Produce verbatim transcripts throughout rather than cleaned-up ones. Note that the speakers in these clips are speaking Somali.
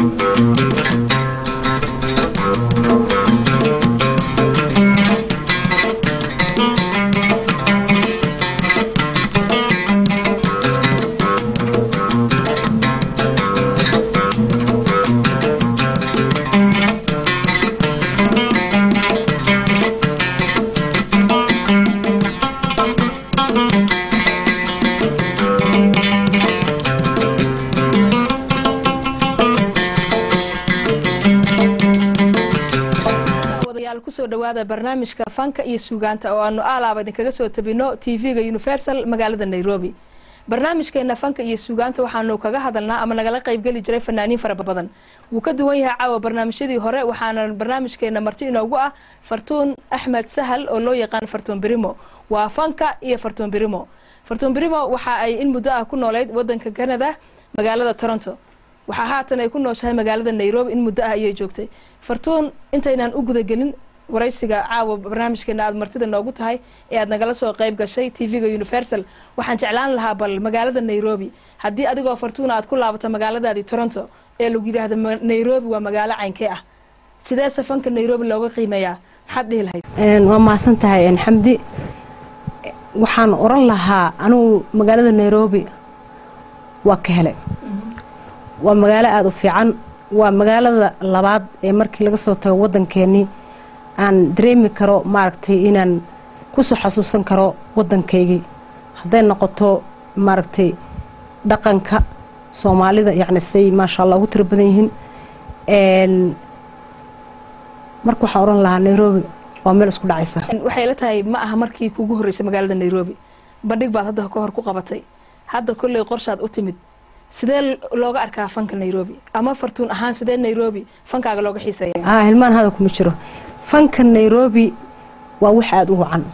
kusoo dhawaada barnaamijka fanka iyo suugaanta oo aanu aalaaba idinkaga soo tabino T V-ga Universal magaalada Nairobi. barnaamijkeena fanka iyo suugaanta waxaanu kaga hadalnaa ama nagala qayb gali jiray fanaaniin fara badan. wuu ka duwan yahay caawa barnaamijyadii hore waxaana barnaamijkeena marti inoogu ah Fartuun Axmed Sahal oo loo yaqaan Fartuun Birimo. waa fanka iyo Fartuun Birimo. Fartuun Birimo waxa ay in muddo ah ku nooleyd wadanka Canada magaalada Toronto. waxa haatan ay ku nooshahay magaalada Nairobi in muddo ah ayay joogtay. Fartuun intaynaan u guda gelin waraysiga caawa barnaamijkeena aad martida noogu tahay ee aad nagala soo qayb gashay T V-ga Universal waxaan jeclaan lahaa bal magaalada Nairobi haddii adigoo Fartuun aad ku laabato magaaladaadii Toronto ee lagu yiraahdo Nairobi waa magaalo caynkee ah sidee safanka Nairobi looga qiimeeyaa maxaad dhihi lahayd een waa maasan tahay in xamdi waxaan oran lahaa anu magaalada Nairobi waa ka helay waa magaalo aad u fiican waa magaalada labaad ee markii laga soo tago wadankeeni aan dareemi karo maaragtay inaan ku soo xasuusan karo wadankeygii haday noqoto maaragtay dhaqanka Soomaalida yacni say ma sha Allah u tir badan yihiin een marka waxaan oran lahaa Nairobi waa meel isku dhacaysa waxay la tahay ma aha markii kugu horeysay magaalada Nairobi bandhig baad hadda ka hor ku qabatay hadda kulay qorshaad u timid sidee looga arkaa fanka Nairobi ama Fartuun ahaan sidee Nairobi fankaaga looga xiiseeyaa ah hilmaan hada kuma jiro fanka Nairobi waa wax aad u wacan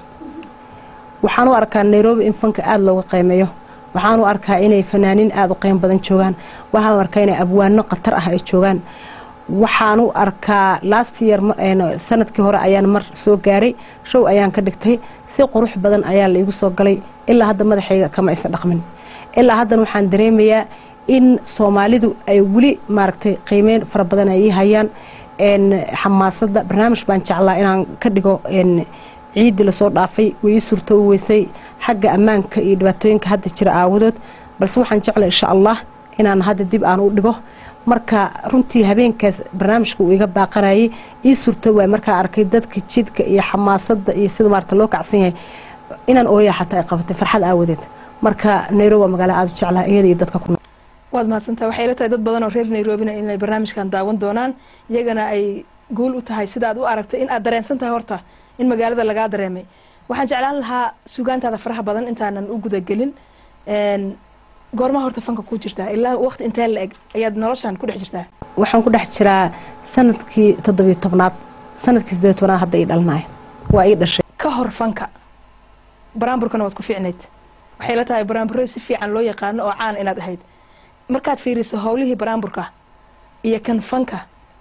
waxaan u arkaa Nairobi in fanka aad looga qiimeeyo waxaan u arkaa inay fanaaniin aad u qiimo badan joogan waxaan u arkaa inay abwaano qatar ah ay joogan waxaan u arkaa last year sanadkii hore ayaan mar soo gaaray show ayaan ka dhigtay si qurux badan ayaa la igu soo galay ilaa hadda madaxayga kama isa dhaqmin ilaa hadda waxaan dareemayaa in Soomaalidu ay wali maaragtay qiimeyn fara badan ay hayaan een xamaasada barnaamij baan jeclaa inaan ka dhigo een ciid la soo dhaafay way suurto weysay xagga ammaanka iyo dhibaatooyinka hadda jira aawadood balse waxaan jeclaa insha Allah inaan hadda dib aan u dhigo marka runtii habeenkaas barnaamijku uu iga baaqanayay ii suurto way marka arkay dadka jidka iyo xamaasada iyo sida maarta loo kacsan yahay inaan ooyaa xataa ay qabatay farxad aawadeed marka Nairobi magaalo aad u jeclaa iyada iyo dadka ku waad maasanta waxay la tahay dad badan oo reer Nairobi inay barnaamijkan daawan doonaan iyagana ay gool u tahay sida aad u aragtay in aad dareensan tahay horta in magaalada laga dareemay waxaan jeclaan lahaa suugaantaada faraha badan intaanan u guda gelin een goorma horta fanka ku jirtaa ilaa waqti intee la eg ayaad noloshan ku dhex jirtaa waxaan ku dhex jiraa sanadkii toddoba iyo tobnaad sanadkii siddeed iyo tobnaad hadda ay dhalnaay waa ay dhashay ka hor fanka baraamburkana waad ku fiicneyd waxay la tahay baraamburo si fiican loo yaqaan oo caan inaad ahayd markaad fiiriso hawlihii baraamburka iyo kan fanka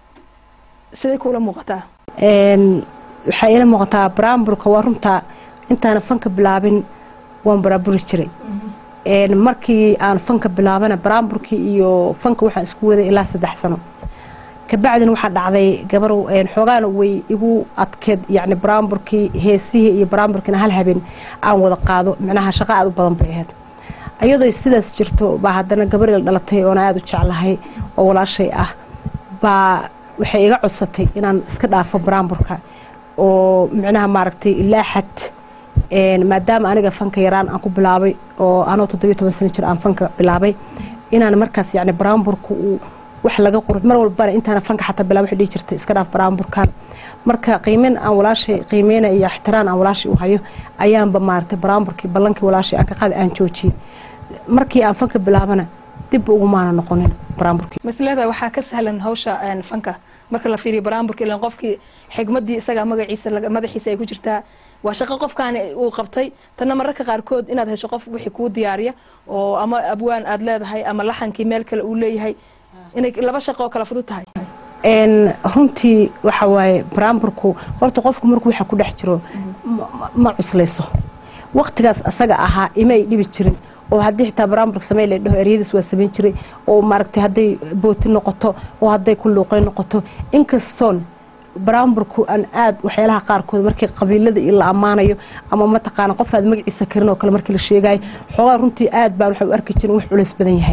sidee kula muuqataa een waxay ila muuqataa baraamburka waa runta intaan fanka bilaabin waan baraamburi jiray een markii aan fanka bilaabana baraamburkii iyo fanka waxaan isku waday ilaa saddex sano ka bacdina waxa dhacday gabar een xoogaan way igu adkeed yacni baraamburkii heesihii iyo baraamburkina hal habeen aan wada qaado macnaha shaqo aad u badan bay ahayd ayadoo sidaas jirto baa haddana gabar il dhalatay oo aad u jeclahay oo walaashay ah baa waxay iga codsatay inaan iska dhaafo baraamburka oo macnaha maaragtay ilaa xad een maadaama aniga fanka yaraan aan ku bilaabay oo anoo toddoba iyo toban sano jir aan fanka bilaabay inaan markaas yacni baraamburku uu wax laga qurux mar walba intaan fanka xataa bilaab wax dhigi jirtay iska dhaaf baraamburkan marka qiimeyn aan walaashay qiimeena iyo ixtiraan aan walaashay u hayo ayaan ba maartay baraamburkii ballankii walaashay aan ka qaad aan joojiyay markii aan fanka bilaabana dib ugu maana noqonin baraamburkii maslada waxa ka sahlan hawsha aan fanka marka la fiiriyo baraamburka ilaa qofkii xigmadii isaga magaciisa madaxiisa ay ku jirtaa waa shaqo qofkaan uu qabtay tan mararka qaar kood inaad hesho qof wixii ku diyaariya oo ama abwaan aad leedahay ama laxankii meel kale uu leeyahay inay laba shaqo kala fudud tahay een runtii waxa waaye baraamburku horta qofku markuu waxa ku dhex jiro ma cuslayso waqtigaas asaga ahaa imay dhibi jirin oo haddii xitaa baraamburka samey la dhaho ereyadiis waa samayn jiray oo maaragtay hadday booti noqoto oo hadday ku luuqay noqoto inkastoon baraamburku aan aad waxyaalaha qaarkood markii qabiilada la ammaanayo ama mataqaana qof aad magaciisa karin oo kale markii la sheegayo xoogaa runtii aad baan waxa u arki jirin wax culays badan yahay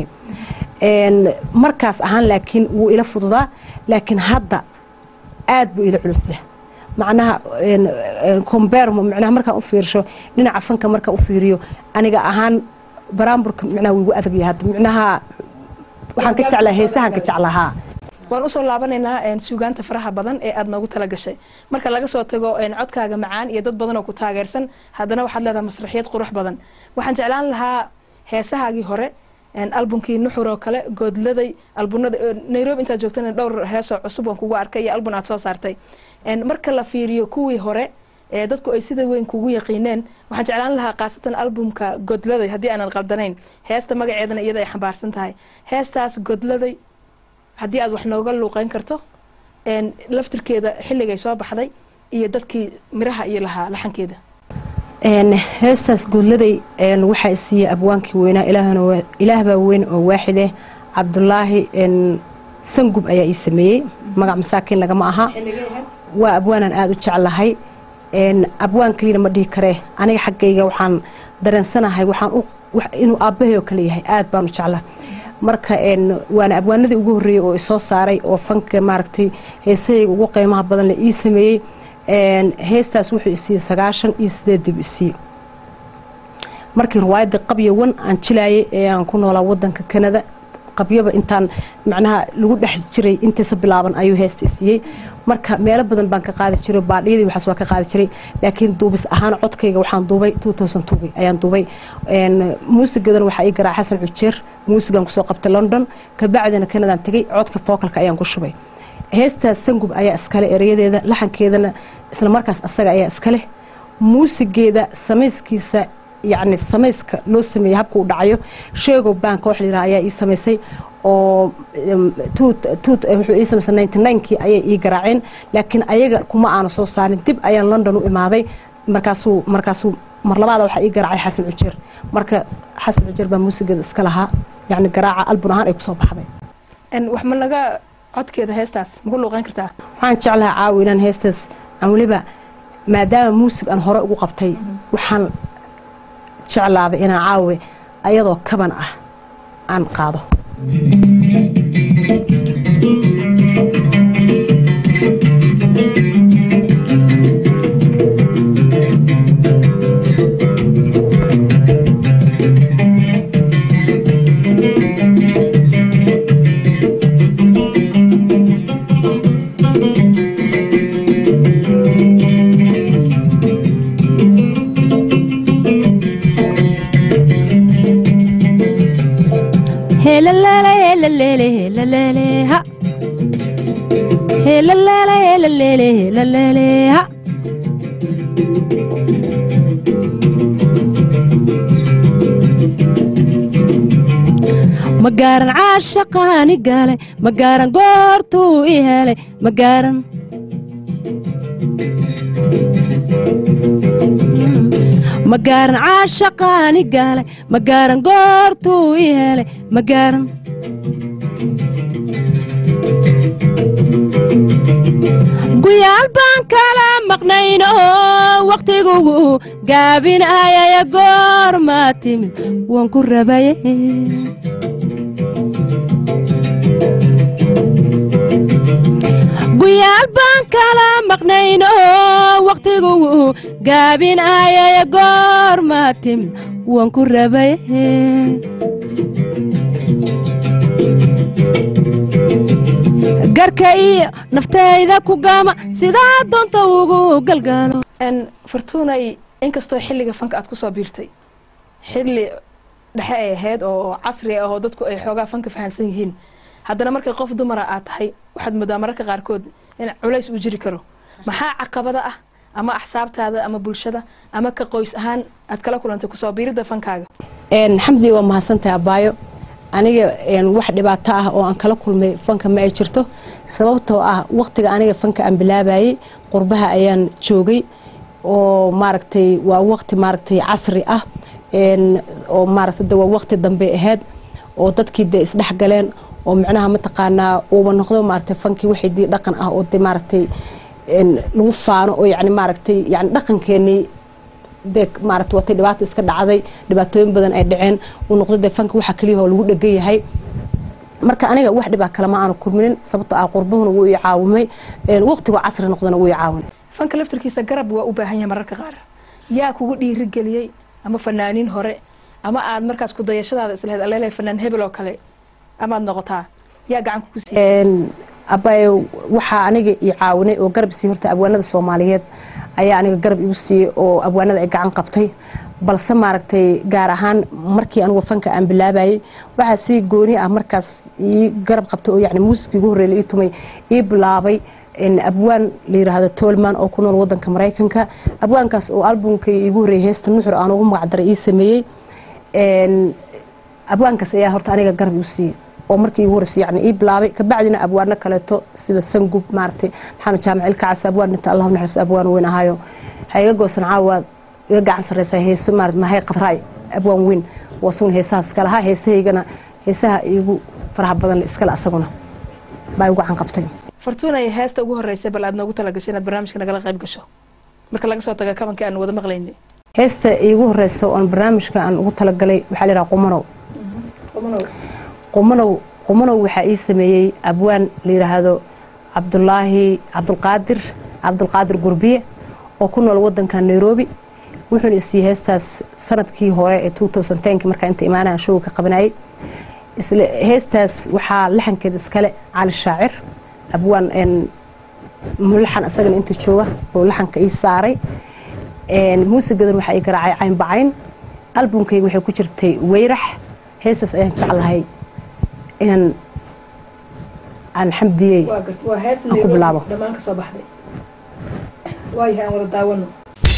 markaas ahaan laakiin wuu ila fududaa laakiin hadda aad buu ila culus yahay macnaha comparmo macnaha markaan u fiirsho dhinaca fanka markaan u fiiriyo aniga ahaan baraamburka macnaha wuu igu adag yahay hadda macnaha waxaan ka jeclaa heesahan ka jeclahaa waan usoo laabanaynaa suugaanta faraha badan ee aad noogu tala gashay marka laga soo tago codkaaga macaan iyo dad badan oo ku taageersan haddana waxaad leedahay masraxiyad qurux badan waxaan jeclaan lahaa heesahaagii hore albumkii nuxur oo kale goodladay albunada Nairobi intaad joogtana dhowr heesoo cusub waan kugu arkay iyo album aad soo saartay marka la fiiriyo kuwii hore ee dadku ay sida weyn kugu yaqiineen waxaan jeclaan lahaa qaasatan albumka goodladay haddii aanan qaldanayn heesta magaceedana iyada ay xambaarsan tahay heestaas goodladay haddii aad wax nooga luuqeyn karto laftirkeeda xilligay soo baxday iyo dadkii miraha iyo lahaa laxankeeda heestaas goodladay waxaa isiiyey abwaankii weynaa ilaah baa weyn oo waaxid ah cabdulaahi sangub ayaa ii sameeyey magac masaakiin lagama aha waa abwaanaan aada u jeclahay abwaan kaliina ma dhihi karee aniga xaggayga waxaan dareensanahay waxaan inuu aabbahay oo kale yahay aad baan u jeclahay marka waana abwaanadii ugu horreeyey oo isoo saaray oo fanka maaragtay heesahayga ugu qiimaha badan la ii sameeyey heestaas wuxuu isiiyey sagaashan iyo sideed dib isiiyey markii riwaayadda qabyo wan aan jilaayay ee aan ku noolaa wadanka Canada qabyaba intaan macnaha lagu dhex jiray intaas bilaaban ayuu heesta isiiyey marka meelo badan baan ka qaadi jiray baadhiyadii waxaas waa ka qaadi jiray laakiin duubis ahaan codkayga waxaan duubay two thousand two ayaan duubay muusigadan waxa ay garaa Xasan Cujeer muusigan ku soo qabtay London ka bacdina Canada aan tagay codka fookalka ayaan ku shubay heestaas sangub ayaa iskale erayadeeda laxankeedana isla markaas asaga ayaa iskale muusigeeda samayskiisa يعني سميسك لو سمي هبكو دعيو شيغو بانك wax liraa ayaa ii sameysay oo toot toot wuxuu ii sameysay ninety nine kii ayay ii garaaceen laakiin ayaga kuma aan soo saarin dib ayaan London u imaaday markaasuu markaasuu mar labaad waxa ii garaacay Xasan Cujeer marka Xasan Cujeer baa muusigeeda iska lahaa yani garaaca album ahaan ay ku soo baxday ان wax ma laga codkeeda heestaas ma ku luuqan kartaa waxaan jeclahay caawinaan heestaas aan waliba maadaama muusig aan hore ugu qabtay waxaan jeclaaday inaan caawe ayadoo kaban ah aan qaado la la la la la la la la ha la la la la la la la la ha magaran caashaqani galay magaran goortuu i helay magaran magaran caashaqani galay magaran goortuu i helay magaran guyaal baan kala maqnayn oo waqtigu gaabinayaya goor ma timid waan ku rabaye guyaal baan kala maqnayn oo waqtigu gaabinayaya goor ma timid waan ku rabaye garka iyo naftayda ku gama sidaa doonta ugu galgaalo ان فرتوناي inkastoo xilliga fanka aad ku soo biirtay xilli dhexe ay ahayd oo casri ah oo dadku ay xoogaa fanka fahansan yihiin haddana markay qof dumar ah tahay waxaad moodaa mararka qaarkood in culays uu jiri karo maxaa caqabada ah ama axsaabtaada ama bulshada ama ka qoys ahaan aad kala kulantay ku soo biirida fankaaga een xamdi waa mahadsantahay abaayo aniga een wax dhibaato ah oo aan kala kulmay fanka ma ay jirto sababtoo ah waqtiga aniga fanka aan bilaabayay qurbaha ayaan joogay oo maaragtay waa waqti maaragtay casri ah oo maaragtay waa waqti dambe ahayd oo dadkii de isdhex galeen oo macnaha ma taqaanaa uu noqdo maaragtay fankii wixii dii dhaqan ah oo de maaragtay lagu faano oo yani maaragtay yani dhaqankeenii de maaragtay watay dhibaato iska dhacday dhibaatooyin badan ay dhaceen uu noqdo de fankii waxa kaliya oo lagu dhagan yahay marka aniga wax dhibaa kale ma aanu kurminin sababtoo ah qurbahuna wuu i caawimay waqtiga casri noqdana wuu i caawinay fanka laftirkiisa garab waa u baahan yahay mararka qaar yaa kugu dhiirigeliyey ama fanaaniin hore ama aad markaas ku dayashadaada isleed aleelay fanaan hebel oo kale ama aad noqotaa yaa gacan ku siiyay abay waxa aniga i caawinay oo garab sii horta abwaanada Soomaaliyeed ayaa aniga garab igu siiyay oo abwaanada ay gacan qabtay balse maaragtay gaar ahaan markii anigu fanka aan bilaabayay waxa si gooni ah markaas ii garab qabtay oo yani muusiga ugu horeeyay ii tumay ii bilaabay in abwaan la yiraahdo Tolman oo ku nool wadanka Mareykanka abwaankaas oo albumka igu horeeyay heesta nuxur aan ugu magac daray ii sameeyay een abwaankaas ayaa horta aniga garab igu siiyay oo markii ugu horeeyay yani ii bilaabay ka bacdina abwaano kale to sida Sangub maartay Maxamed Jaamac Ilkaas abwaan inta Allahu naxariis abwaan weyn ahaayo hayga goosan caawad iga gacan sareysa heeso maarad ma hay qadray abwaan weyn wasuun heesaas kala ha heesaygana heesaha igu faraha badan iskala asaguna baa ugu gacan qabtay Fortuna ay heesta ugu horeysay bal aad noogu tala gashay inaad barnaamijka nagala qayb gasho marka laga soo tago kabanka aan wada maqlaynay heesta igu horeysay oo barnaamijka aan ugu tala galay waxa la yiraahdaa qumanow qumanow qumanow qumanow waxa ii sameeyay abwaan la yiraahdo Cabdullaahi Cabdulqaadir Cabdulqaadir Gurbiye oo ku nool wadanka Nairobi wuxuu isii heestaas sanadkii hore ee two thousand ten marka inta imaanaan show ka qabanayay isla heestaas waxa laxankeeda iskale Cali Shaacir abwaan en mulxan asagana inta jooga oo laxanka ii saaray een muusigadan waxa ay garaacay cayn bacayn albumkayga waxay ku jirtay weyrax heestaas ayaan jeclahay in aan xamdiyay waa gartay waa hees leeyahay dhamaan ka soo baxday way haan wada daawano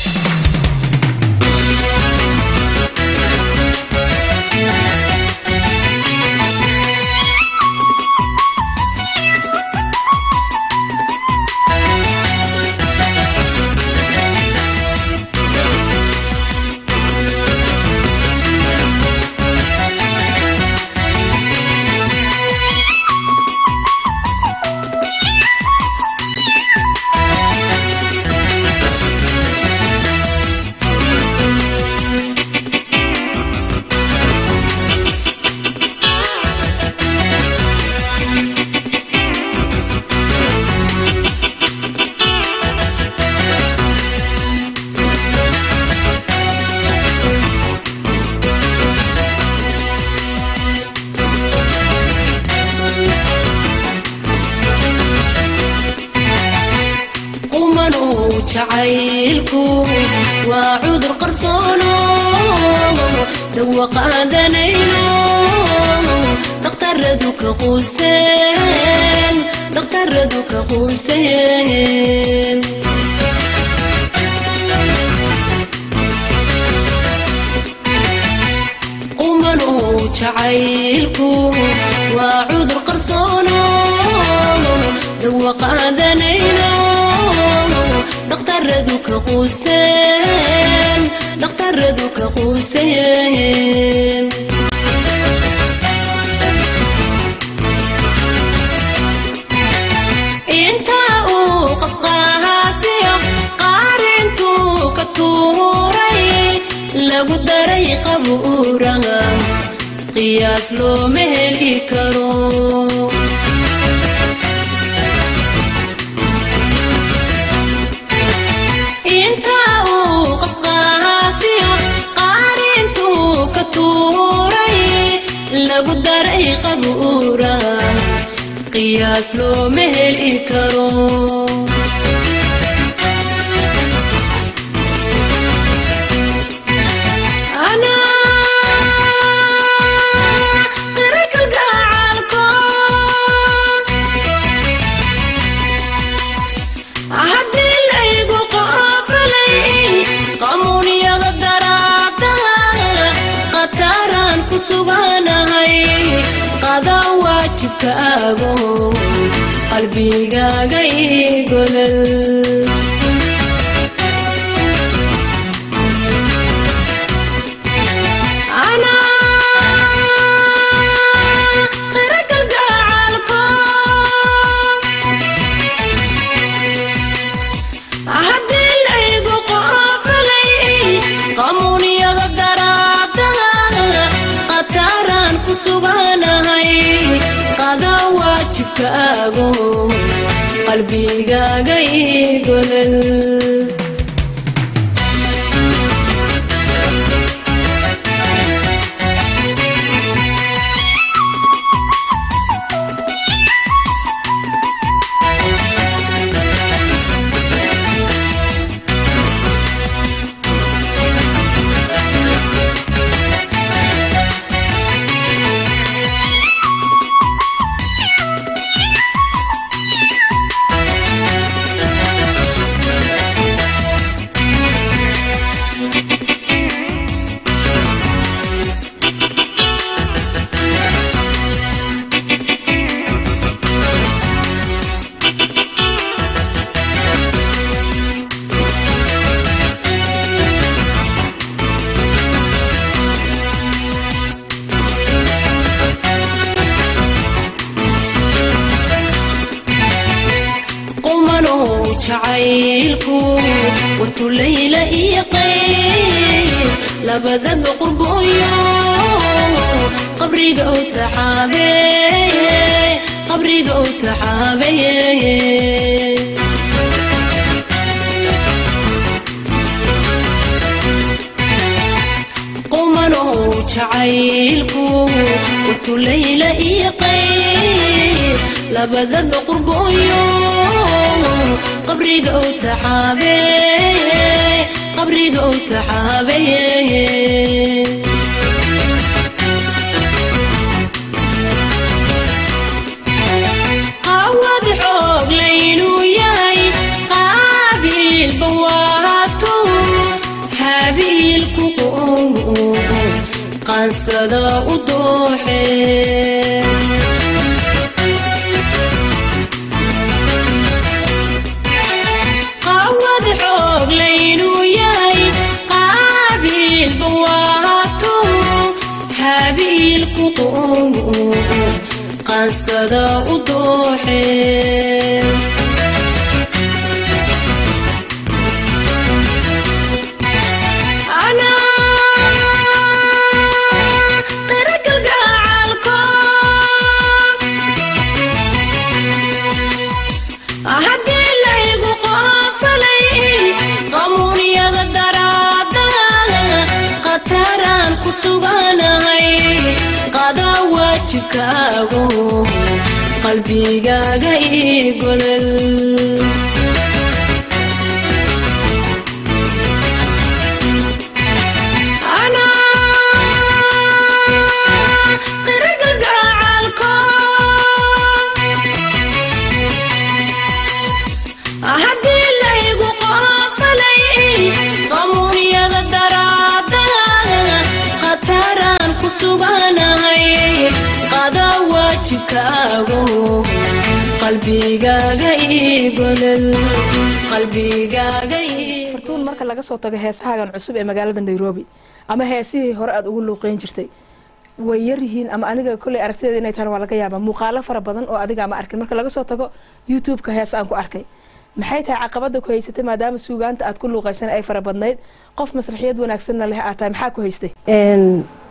jacaylku waa cudur qarsoon dawa qaadanayno dhaqtaradu ka quuseen dhaqtaradu ka quuseen qumanu jacaylku waa cudur qarsoon dawa qaadanayno dhaqtaradu ka quuseen dhaqtaradu ka quuseen inta uu qasqahaasiyo qaarintu ka tuuray lagu daray qabuuraha qiyaas looma heli karo lagu daray qabuura qiyaas looma heli karo ana qirikal gacalko haddii laygu qafalay qamuuniyada daraada qataraan ku suganahay qada waajibkaago qalbigaaga igolal waajibkaago qalbigaaga ii golol جعيلكو وتليلة إيقيس لبدا بقربويو قبري قوت حابي قبري قوت حابي قومنو جعيلكو وتليلة إيقيس لبدا بقربويو قبري قوت حابي قبري قوت حابي قواد حوق ليلو ياي قابل بواتو حابيل كوكو قنصدا وضوحي قنصدا وضوحي أنا طرق القاعالكم أهدي اللي قوقف لي غموني يا الدرادة قطران كسوغاناي قدا واجبكاغو qalbigaaga ii golol ana qirgal gacalko ahadii laygu qofalay qamuuniyada daraada qataraan ku suganahay qada waajibkaago qalbigaaga ii golol qalbigaaga ii fartuun marka laga soo tago heesahagan cusub ee magaalada Nairobi ama heesihii hore aad ugu luuqeyn jirtay way yar yihiin ama aniga kulay aragtida inay tahay waa laga yaabaa muuqaalo fara badan oo adiga ama arkin marka laga soo tago YouTube-ka hees aan ku arkay maxay tahay caqabada ku haysatay maadaama suugaanta aad ku luuqeysan ay fara badnayd qof masraxiyad wanaagsan leh aad tahay maxaa ku haystay een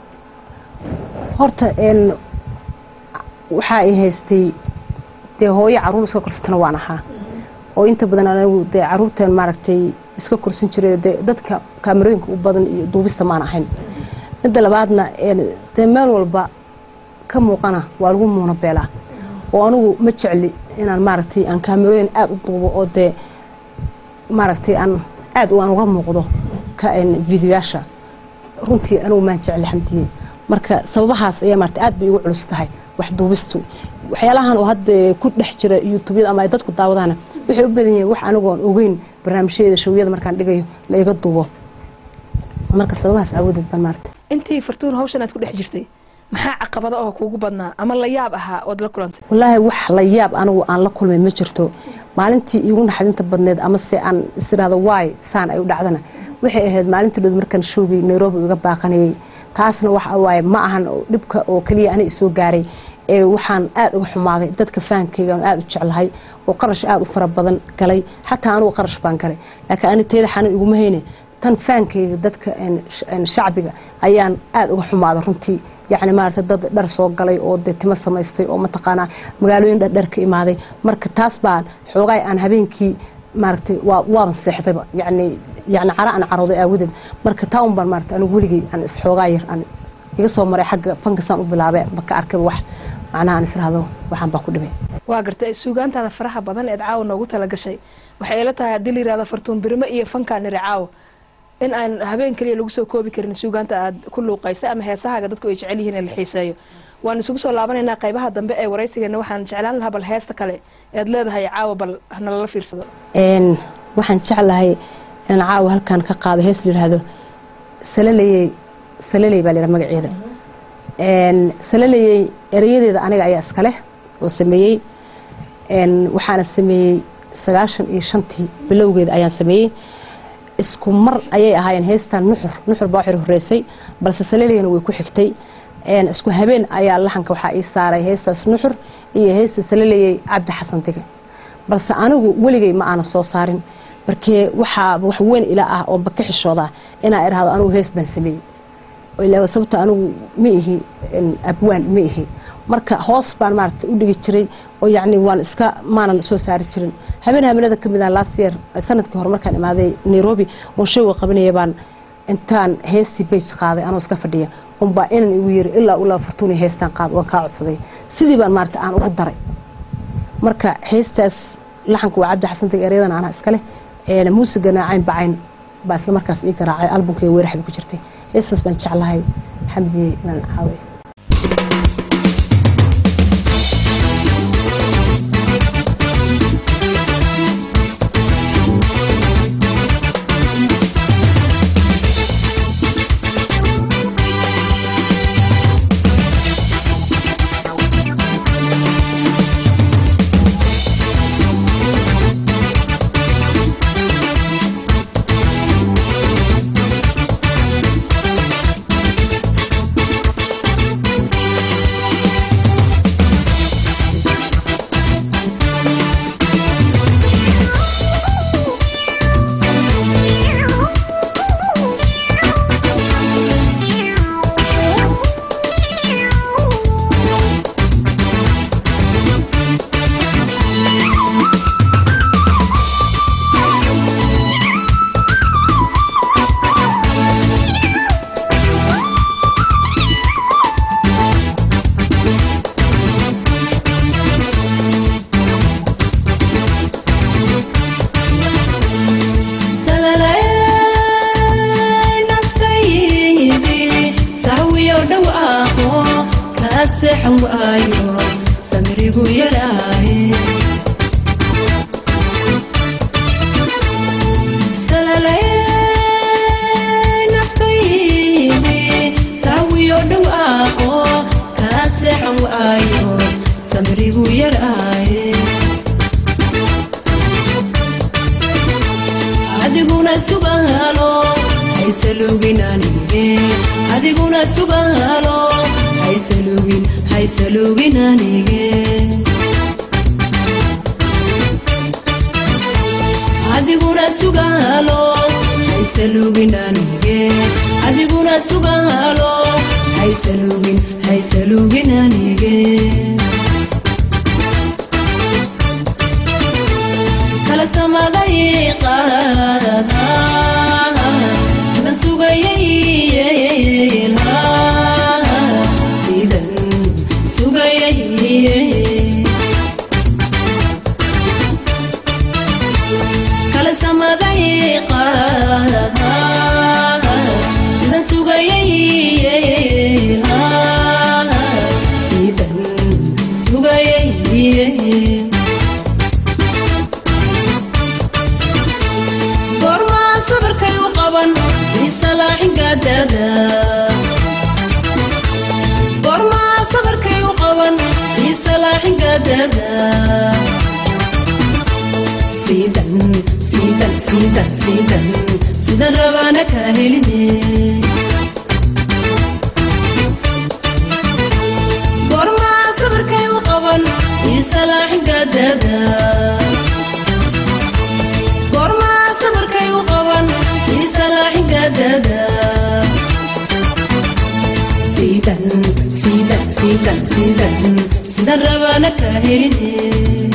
horta een waxa ay haystay dee hooyo caruur iska korsatana waan ahaa oo inta badan anigu dee caruurteen maaragtay iska korsan jiray dadka kaamirooyinka u badan iyo duubista maan ahayn midda labaadna dee meel walba ka muuqana waa lagu muuna beelaa oo anigu ma jecli inaan maaragtay aan kaamirooyin aad u duubo oo dee maaragtay aan aad u aan uga muuqdo ka videoyaasha runtii anigu maan jecli xamdiye marka sababahaas ayaa maaragtay aad bay ugu culus tahay wax duubistu waxyaalahan oo hadda ku dhex jira YouTube ama ay dadku daawadaan waxay u badan yihiin wax anigu aan ogeyn barnaamijyada showiyada markaan dhigayo la iga duubo marka sababahaas awoodeed baan maartay intii fartuun hawshan aad ku dhex jirtay maxaa caqabado oo kuugu badnaa ama la yaab ahaa oo la kulantay wallaahi wax la yaab anigu aan la kulmay ma jirto maalintii iigu naxdinta badneed ama se aan isiraado waay saan ay u dhacdana waxay ahayd maalintii dhow markaan showgay Nairobi uga baaqanayay taasna waxa waaye ma ahan dhibka oo kaliya aniga soo gaaray ee waxaan aad uga xumaaday dadka faankayga aan aad u jeclahay oo qarash aad u fara badan galay xataa anigu qarash baan galay laakiin ani teeda xanan iguma hayne tan faankayga dadka shacbiga ayaan aad uga xumaada runtii يعني ما أرتد در سوق قلي أو دتمس سمايستي أو متقنا مقالين در كإمادي مرك تاسبان حوجي أنا هبينكي مرتي ووام الصحة يعني يعني عراء أنا عروضي أودن مرك تاون بر مرت أنا قولي أنا إسحوجير أنا يقصوا مري حق فنقصان بالعباء بك أركب واحد معناها نسر هذا وحن بقول به واقرت السوق أنت هذا فرحة بدن إدعاء ونقطة لقى شيء وحيلتها دليل هذا فرتون برمائية فنك عن رعاو إن أن هبين كلي لو سو كوبي كرن سوق أنت كله قيس أما هي ساعة قدرت كويش عليه هنا الحساية وأنا سوق سو لعبنا هنا قيبها ضم بقى ورئيسي إنه وحن جعلان لها بالهاست كله أدلى هي عاو بال هنا الله في رصد إن وحن شعل هاي إن عاو هل كان كقاضي هيس لهذا سللي سللي بالي رمج عيدا إن سللي ريدي إذا أنا جاي أسكله وسميه إن وحنا سميه سجاشن يشنتي بلوجد أيان سميه isku mar ayay ahaayeen heestan nuxur nuxur baa xir horeysay balse saleeliyana way ku xigtay een isku habeen ayaa laxanka waxa ay saaray heestaas nuxur iyo heesta saleeliyay Cabdi Xasan Tige balse anigu waligay ma aana soo saarin markii waxa wax weyn ila ah oo baka xishooda inaa iraahdo anigu hees baan sameeyay oo ilaa sababta anigu ma ihi abwaan ma ihi marka hoos baan maartay u dhigi jiray oo yaani waan iska maanan soo saari jirin habeen habeenada kamid ah last year sanadkii hore markaan imaaday Nairobi oo show qabanayay baan intaan heesti page qaaday anoo iska fadhiya un baa inaan igu yiri ilaa ula fartuuni heestan qaad waan ka codsaday sidii baan maartay aan ugu daray marka heestaas laxanku waa Cabdi Xasan Tige ereyadan ana iska leh ee muusigana cayn bacayn baa isla markaas ii garaacay albumkay weeraxbi ku jirtay heestaas baan jeclahay xamdi inaan caawiyo Gorma sabarkay u qaban, isala sidan sidan sidan rabana ka helin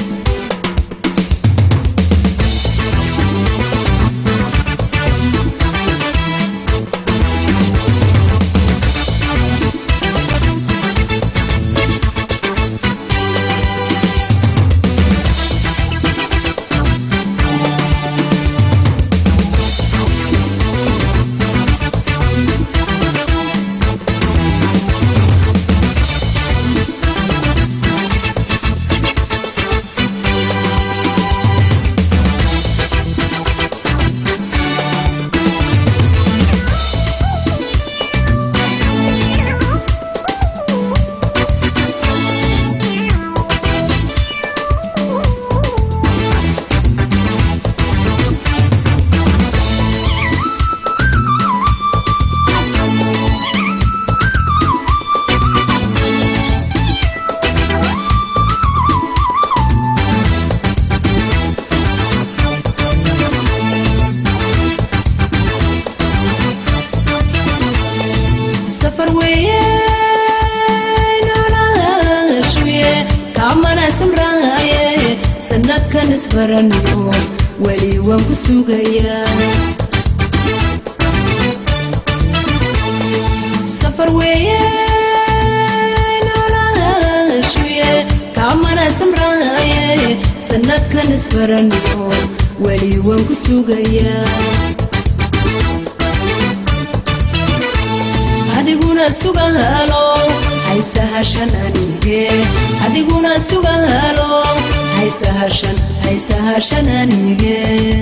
isbarano wali waan ku sugayaa safar weeyaan noloshiye kamana samraaye sanadkan isbarano wali waan ku sugayaa adiguna sugalo haysa hashananige adiguna sugalo haysa hashan haysa hashananige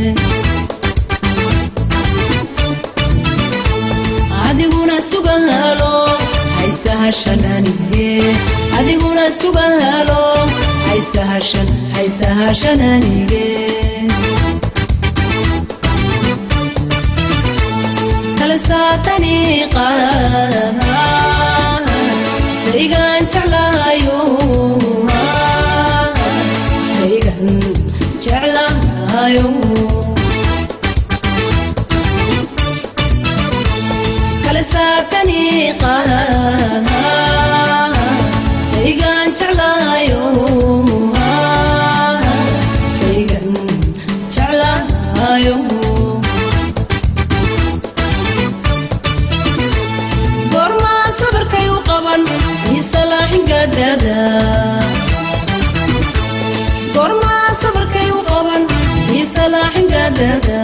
adiguna sugalo haysa hashananige adiguna sugalo haysa hashan haysa hashananige kala saatani qaa سيغان جعلايو سيغان جعلايو كلا ساتني قاها سيغان جعلايو سيغان جعلايو gorma sabarkay u qaban isalaaxin gaadada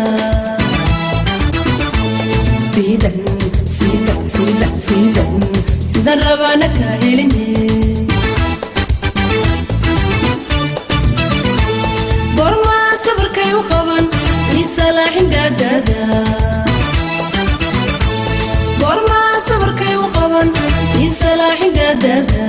sidan sidan sidan sidan sidan rabana ka helin gorma sabarkay u qaban isalaaxin gaadada gorma sabarkay u qaban isalaaxin gaadada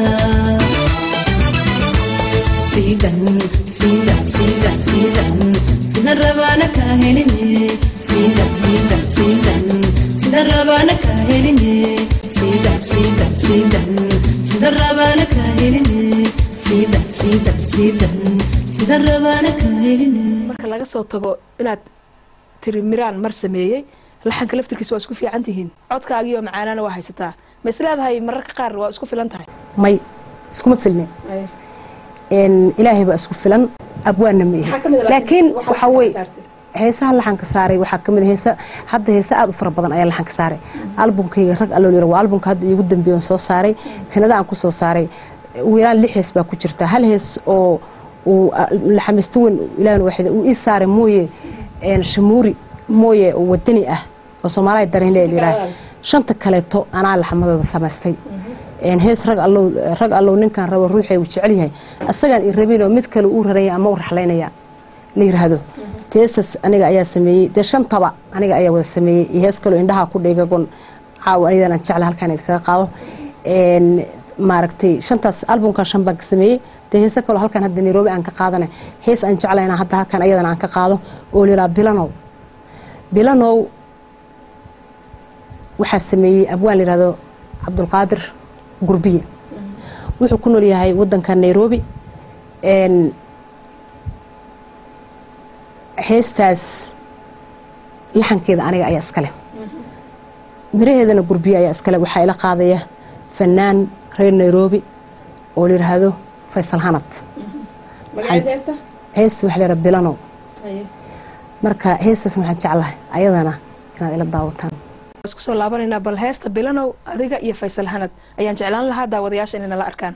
sidan sidan sidan sidan sidan rabana ka helin sidan sidan sidan sidan rabana ka helin sidan sidan sidan sidan rabana ka helin sidan sidan sidan sidan rabana ka helin marka laga soo tago inaad tiri miraan mar sameeyay laxanka laftirkiisa waa isku fiican tihiin codkaaga iyo macaanana waa haysataa ma isleedahay mararka qaar waa isku filan tahay may iskuma filne ان إلهي بأسكو فلان أبوانا ميه لكن وحوي هيسا اللحن كساري وحكمل هيسا حد هيسا أدو فربضان أي اللحن كساري ألبوم كي رق ألو ليرو ألبوم كهاد يقدم بيون سو ساري كندا أنكو سو ساري ويران لحس باكو جرتا هل هيس أو ولحمستون إلهي واحد وإيس ساري موية ان شموري موية ودني أه وصومالي الدارين لي ليراه شانتا كاليتو أنا اللحمد سمستي ان هيس رق الله رق الله نكان رب روحي وجعليها اسغان يربينو mid kale uu rareeya ama uu raxleynaya leeyraado teesas aniga ayaa sameeyay de shantaba aniga ayaa wada sameeyay hees kale indhaha ku dhigagon caaw anidan aan jecel halkaan idin kaga qaado een maaragtay shantaas albumka shan baan sameeyay de hees kale halkaan hadda Nairobi aan ka qaadanay hees aan jeclayna hadda halkaan ayadan aan ka qaado oo leeyahay bilanow bilanow waxa sameeyay abwaan leeyraado Abdul Qaadir gurbiye wuxuu ku nool yahay wadanka Nairobi een heestaas laxankeeda aniga ayaa iska leh miraheedana gurbiye ayaa iska leh waxa ila qaadaya fanaan reer Nairobi oo la yiraahdo Faysal Hanad magaceed heesta heesta wax la yiraahdo Bilano marka heestaas waxaan jeclahay ayadana inaad ila daawataan isku soo laabanayna bal heesta Bilano adiga iyo Faysal Hanad ayaan jeclaan lahaa daawadayaasha inay la arkaan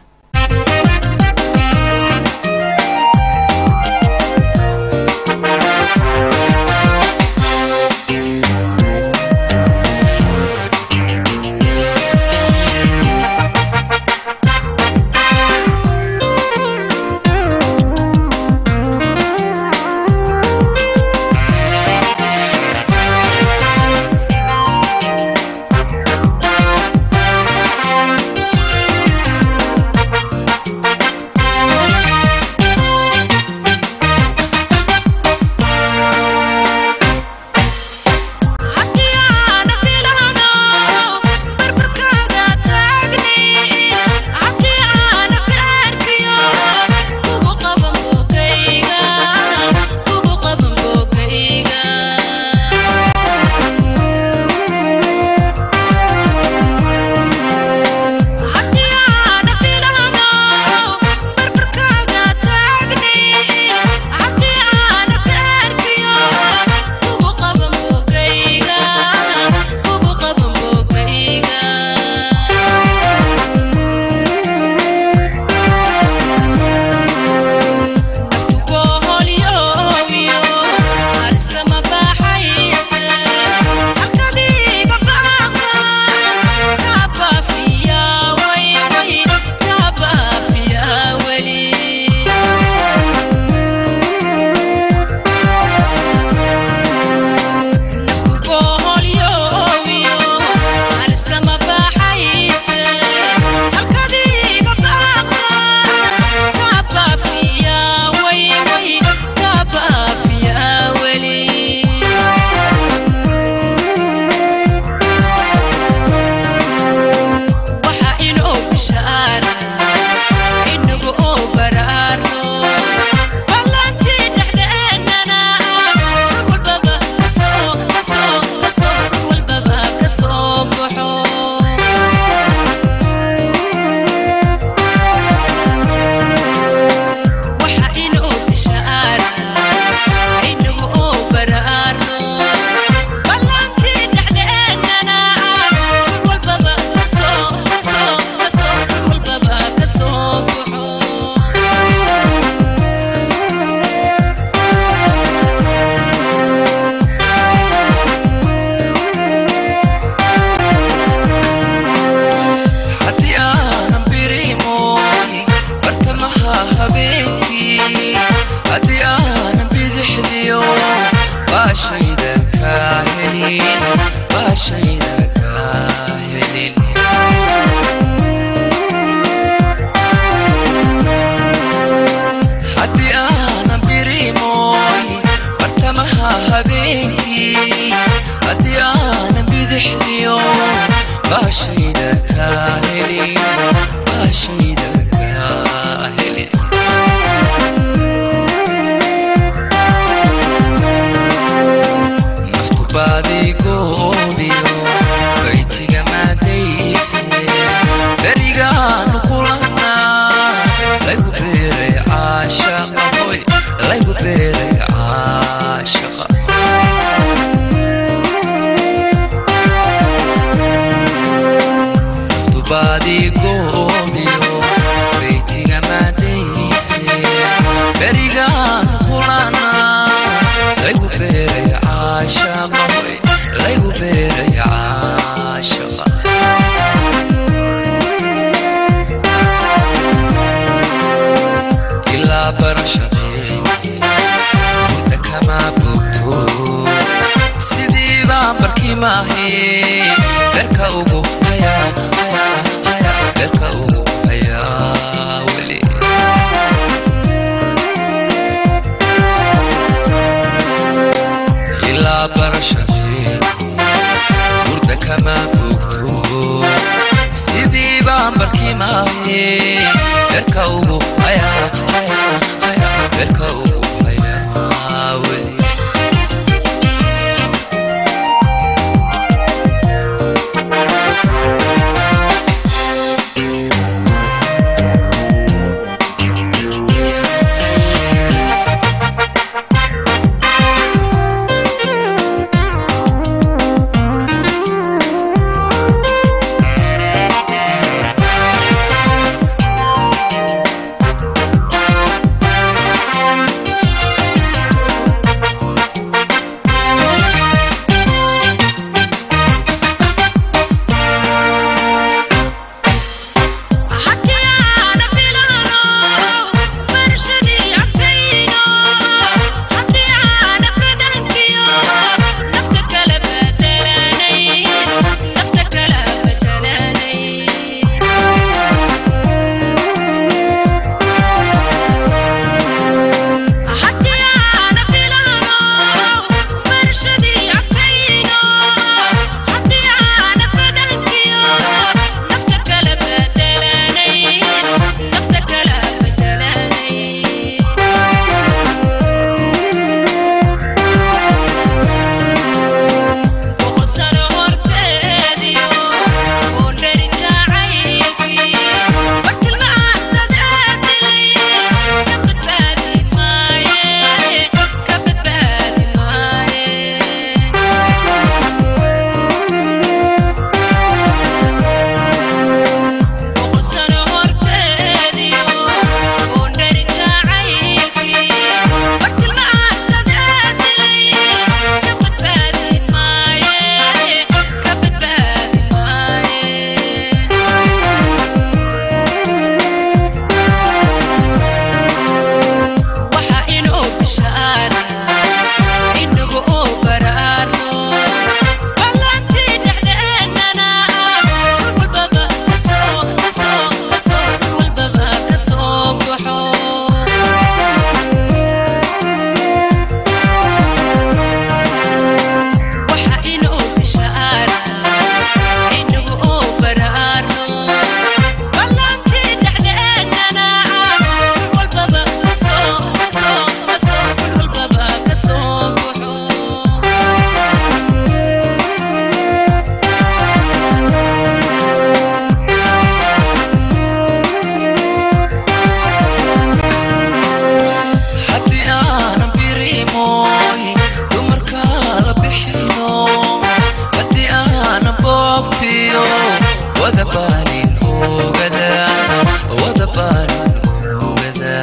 موي دمركا لبحينو هدي أنا بوقتيو وذبانين وغدا وذبانين وغدا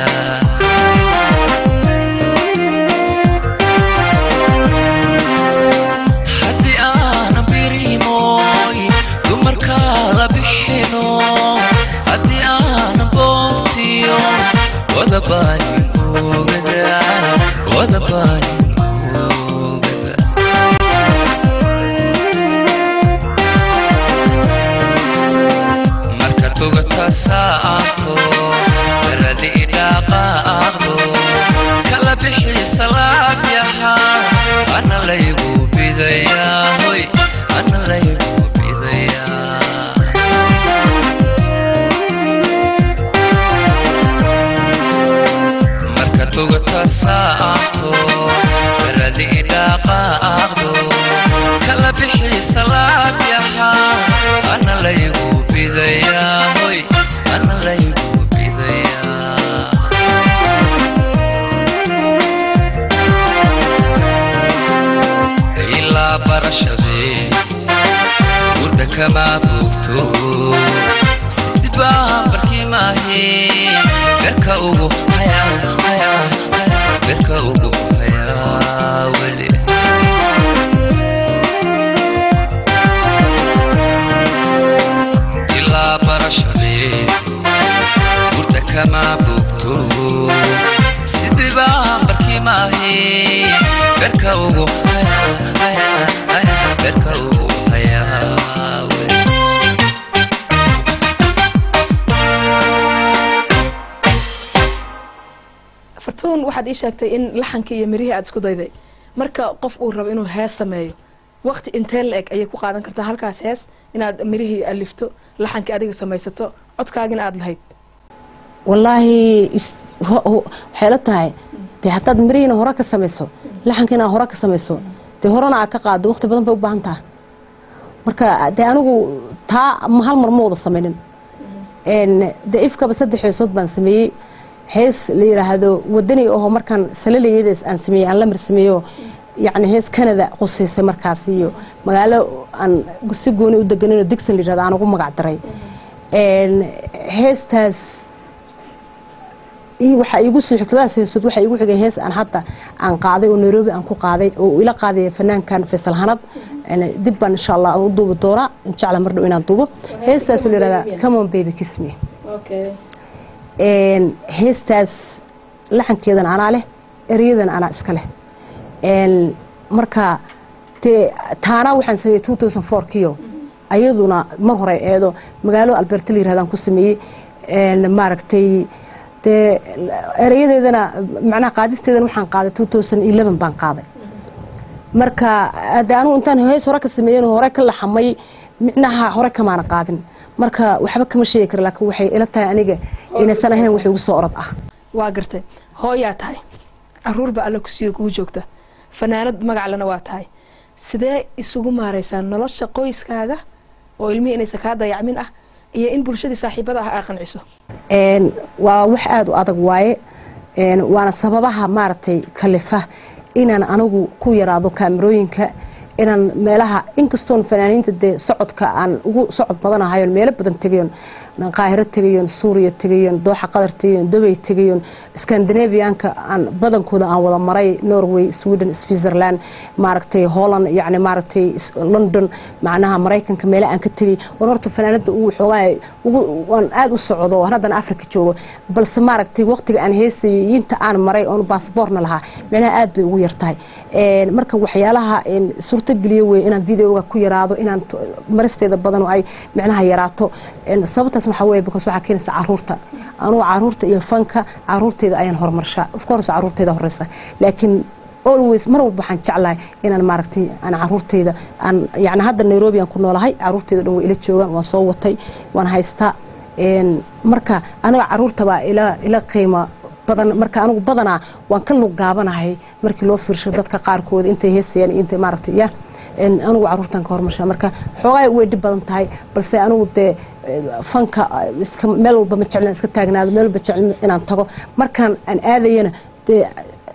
هدي أنا بريموي دمركا لبحينو هدي أنا بوقتيو وذبانين وغدا وذبانين وغدا مركز بوغتا ساعتو بردي داقاقدو كلا بحي سلام يحا أنا ليبو بيديا هوي أنا ليبو بيديا بوغتا ساعتو بردي داقاقدو كلا بحي سلام يحا أنا ليبو بيديا هوي أنا ليبو بيديا إلا برشدي ورد كما بوفتو سيدي بامبركي ماهي بركا أوغو هيا هيا بركا أوغو هيا ولي إلا برشدي ورد كما بوفتو سيدي بامبركي ماهي بركا أوغو هيا هيا هيا بركا أوغو هيا ولي fartuun waxaad ii sheegtay in laxanka iyo mirihii aad isku dayday marka qof uu rabo inuu hees sameeyo waqti intee la eg ayay ku qaadan kartaa halkaas hees inaad mirihii alifto laxankii adiga samaysato codkaagina aad lahayd wallaahi waxay la tahay dee haddaad mirihiina hore ka samayso laxankiina hore ka samayso dee horena aad ka qaado waqti badan bay u baahan taha marka dee anigu taa hal mar ma wada samaynin dee ifkaba saddex heesood baan sameeyey hees la yiraahdo wadani oo markan salaleeyadaas aan sameeyay aan la mar sameeyo yani hees Canada qoseysay markaas iyo magaalo aan si gooni u deganino Dixon la yiraahdo aan ugu magac daray een heestaas ii waxa igu soo xigtadaas heesad waxa igu xigay hees aan hadda aan qaaday oo Nairobi aan ku qaaday oo ila qaaday fanaankan Faisal Hanad ana dib baan insha Allah u duubo doona insha Allah mar dhow inaan duubo heestaas la yiraahdo Come on baby kiss me okay een heestaas laxankeedan ana leh eriyadan ana iska leh een marka te taana waxaan sameeyay two thousand four kiyo ayaduna mar hore eedo magaalo Alberta la yiraahdo ku sameeyay een maaragtay te eriyadeedana macna qaadisteedan waxaan qaaday two thousand eleven baan qaaday marka adaanu intaan hees hore ka sameeyay hore ka laxamay micnaha hore kama aan qaadin marka waxba kama sheegi kar laakiin waxay ila tahay aniga in sanahan wax ugu soo orod ah waa gartay hooyaa tahay aruur ba alla ku sii ugu joogta fanaanad magac lana waa tahay sidee isugu maareysan nolosha qoyskaaga oo ilmihi inay ka dayacmin ah iyo in bulshadii saaxiibada ah ay qanciso een waa wax aad u adag waaye een waana sababaha maartay kalifa inaan anigu ku yaraado kaamirooyinka inaan meelaha inkastoon fanaaniinta de socodka aan ugu socod badanahay meel badan tagayon qaahiro tagayon Suuriya tagayon Dooxa Qatar tagayon Dubai tagayon Scandinavianka aan badankooda aan wada maray Norway Sweden Switzerland maaragtay Holland yaani maaragtay London macnaha Mareykanka meel aan ka tagay wararta fanaanada uu xoogay ugu waan aad u socdo hadan Afrika joogo balse maaragtay waqtiga aan heesay inta aan maray oo baasaboorna lahaa macnaha aad bay ugu yartahay ee marka waxyaalaha in suurta galiyo way inaan videoga ku yaraado inaan maristeeda badan oo ay macnaha yaraato in sababtaas waxa weeye because waxa keenaysa caruurta anuu caruurta iyo fanka caruurteeda ayaan horumarshaa of course caruurteeda horeysa laakiin always mar walba waxaan jeclahay inaan maaragtay aan caruurteeda aan yaani hadda Nairobi aan ku noolahay caruurteeda dhan way ila joogan waan soo watay waan haystaa een marka aniga caruurta baa ila ila qiimo badan marka anigu badana waan ka lug gaabanahay markii loo fiirsho dadka qaar kood intay heesayaan inta maaragtay ya in anigu caruurtan ka hormarsha marka xoogay way dib badan tahay balse anigu de fanka iska meel walba ma jeclaan iska taagnaado meel walba jeclaan inaan tago markaan aan aadayna de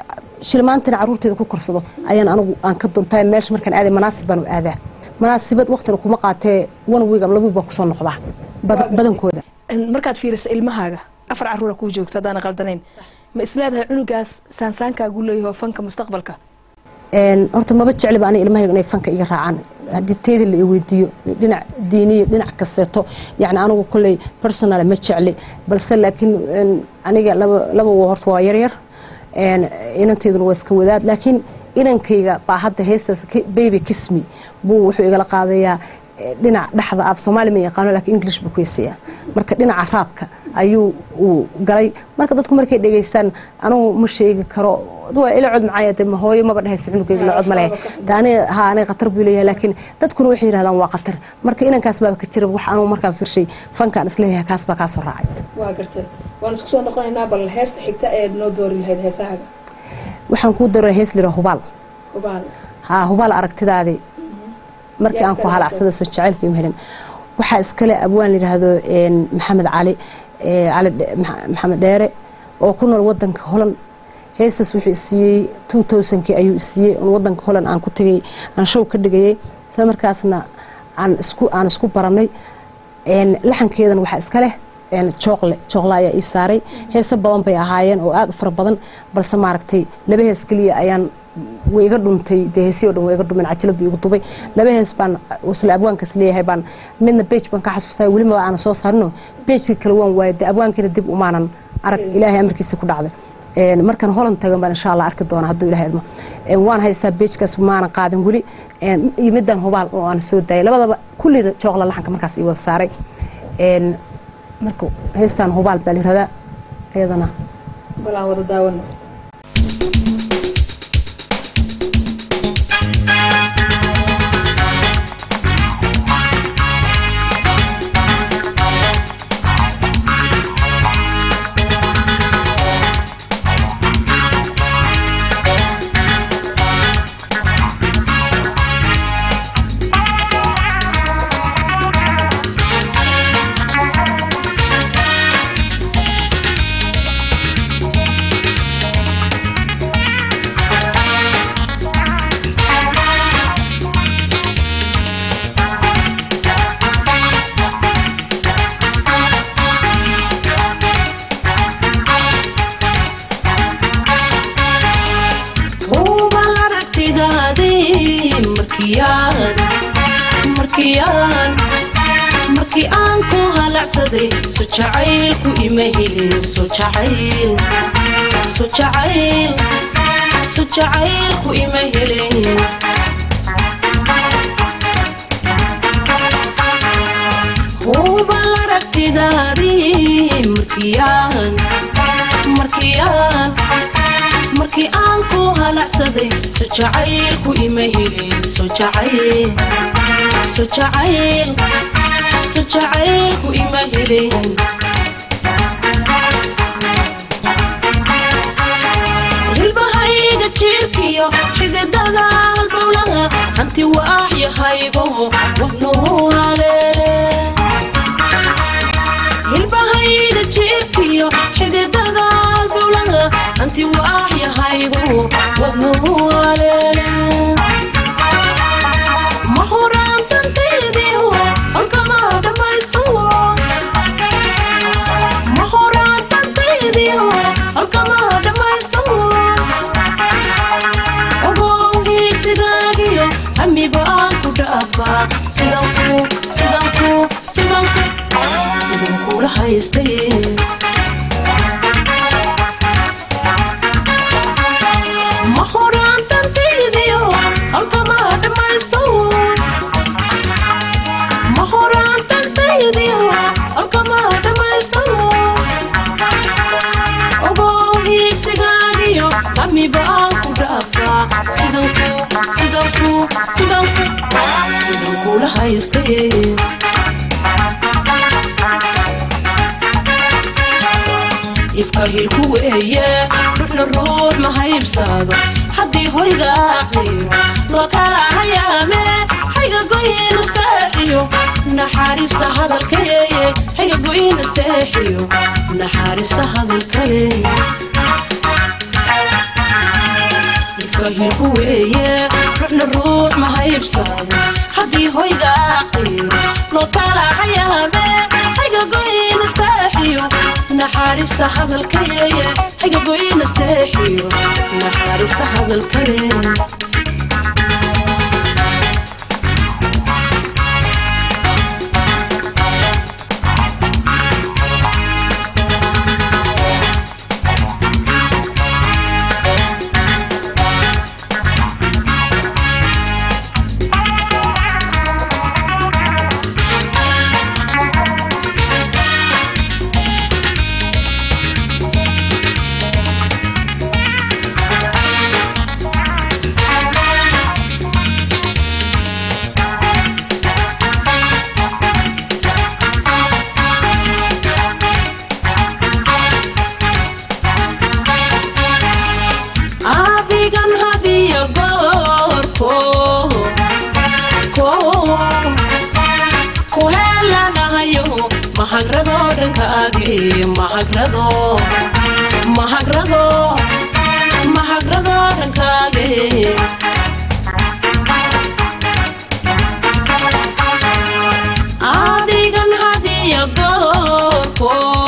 shilmaantina caruurteeda ku korsado ayaan anigu aan ka doontaa meesha markaan aaday manaasib baan u aadaa manaasibad waqtina kuma qaatee one week ama laba week baan kusoo noqdaa badankooda markaad fiiriso ilmahaaga afar caruura kuu joogto haddaan qaldanayn ma isleedahay cunugaas saansaankaagu leeyahay fanka mustaqbalka horta maba jecliba ani ilmahayga inay fanka iga raacaan haddii teeda la i weydiiyo dhinac diiniya dhinac kasteeto yacni anigu kolley personal ma jecli balse laakiin aniga laba laba horta waa yaryar inanteeduna waa iska wadaad laakiin inankayga baa hadda heestaas baby kiss me buu wuxuu igala qaadayaa dhinac dhaxda af Soomaali ma yaqaano laakiin English buu ku yeesaya marka dhinaca raabka ayuu uu galay marka dadku markay dhageystaan anigu ma sheegi karo waa ila cod macaayad ma hooyo ma badhays cunugayga la cod ma leh taani ha anay qatar buu leeyahay laakiin dadkuna waxay yiraahdaan waa qatar marka inankaas baa ka jira wax anigu markaan firshay fankaan isleeyahay kaas baa ka soo raacay waa gartay waan isku soo noqonaynaa bal heesta xigta ee noo doori lahayd heesahaaga waxaan ku daray hees lira hubaal hubaal ha hubaal aragtidaadii markii aan ku halacsada soo jacaylku imheelin waxa iskale abwaan yiraahdo een maxamed cali ee cali maxamed dheere oo ku nool wadanka Holland heestas wuxuu siiyay two thousand kii ayuu siiyay oo wadanka Holland aan ku tagay aan show ka dhigay isla markaasna aan isku aan isku baranay een laxankeedan waxa iskale een chocolate chocolate ayaa ii saaray heesa badan bay ahaayeen oo aad u fara badan balse maaragtay laba hees kaliya ayaan way iga dhuntay deesii oo dhan way iga dhumin cajalad igu dubay laba hees baan wasla abwaankas leeyahay baan midna page baan ka xasuustay wali ma aan soo saarno page kale waan waayay abwaankina dib u maanan arag ilaahay amarkiisa ku dhacday een markan Holland tagan baan insha Allah arki doona haduu ilaahay idmo een waan haystaa page kaas maanan qaadan wali een yimidan hubaal oo aan soo daayay labadaba kulli chocolate laxanka markaas ii wada saaray een marka heestan hubaal baa liradaa ayadana balaan wada daawano markii aan ku halacsaday soo jacaylku ima helin soo jacayl soo jacayl soo jacaylku ima helin huba aragtidaadii markii aan markii aan markii aan ku halacsaday soo jacaylku ima helin soo jacayl soo jacayl soo jacaylku ima helin hilbahayga jirkiyo xididada halbowlaha anti waaxyahaygo wadnuhu haleele hilbahayga jirkiyo xididada halbowlaha anti waaxyahaygo wadnuhu haleele mahuraan tanteediyo halkama dhamaysto mahuraan tanteediyo halkama dhamaysto ogowgiisigaagiyo hamibaan ku dhaafaa sidan ku sidan ku sidan ku sidan kula haystay mahuraan tanteediyo halkama dhamaysto mahuraan tanteediyo halkama dhamaysto ogowgiisigaagiyo hamibaan ku dhaafaa sidan ku sidan ku sidan ku sidan kula haystay ifka hilku weeye ruuxna ruux ma haybsado haddii hoyga aqriyo loo kala hayaame hayga goyin isteexiyo naxariista hadalkayeeye hayga goyin isteexiyo naxariista hadalkayeeye ifkahil kuweeye ruuxna ruux ma haybsado haddii hoyga qiiro loo kala hayaame hayga goyn isteexiyo naxaarista hadalkayeeye hayga goyn isteexiyo naxaarista hadalkayeeye mahagrado dhankaage mahagrado mahagrado mahagrado dhankaage adigan hadiya goorko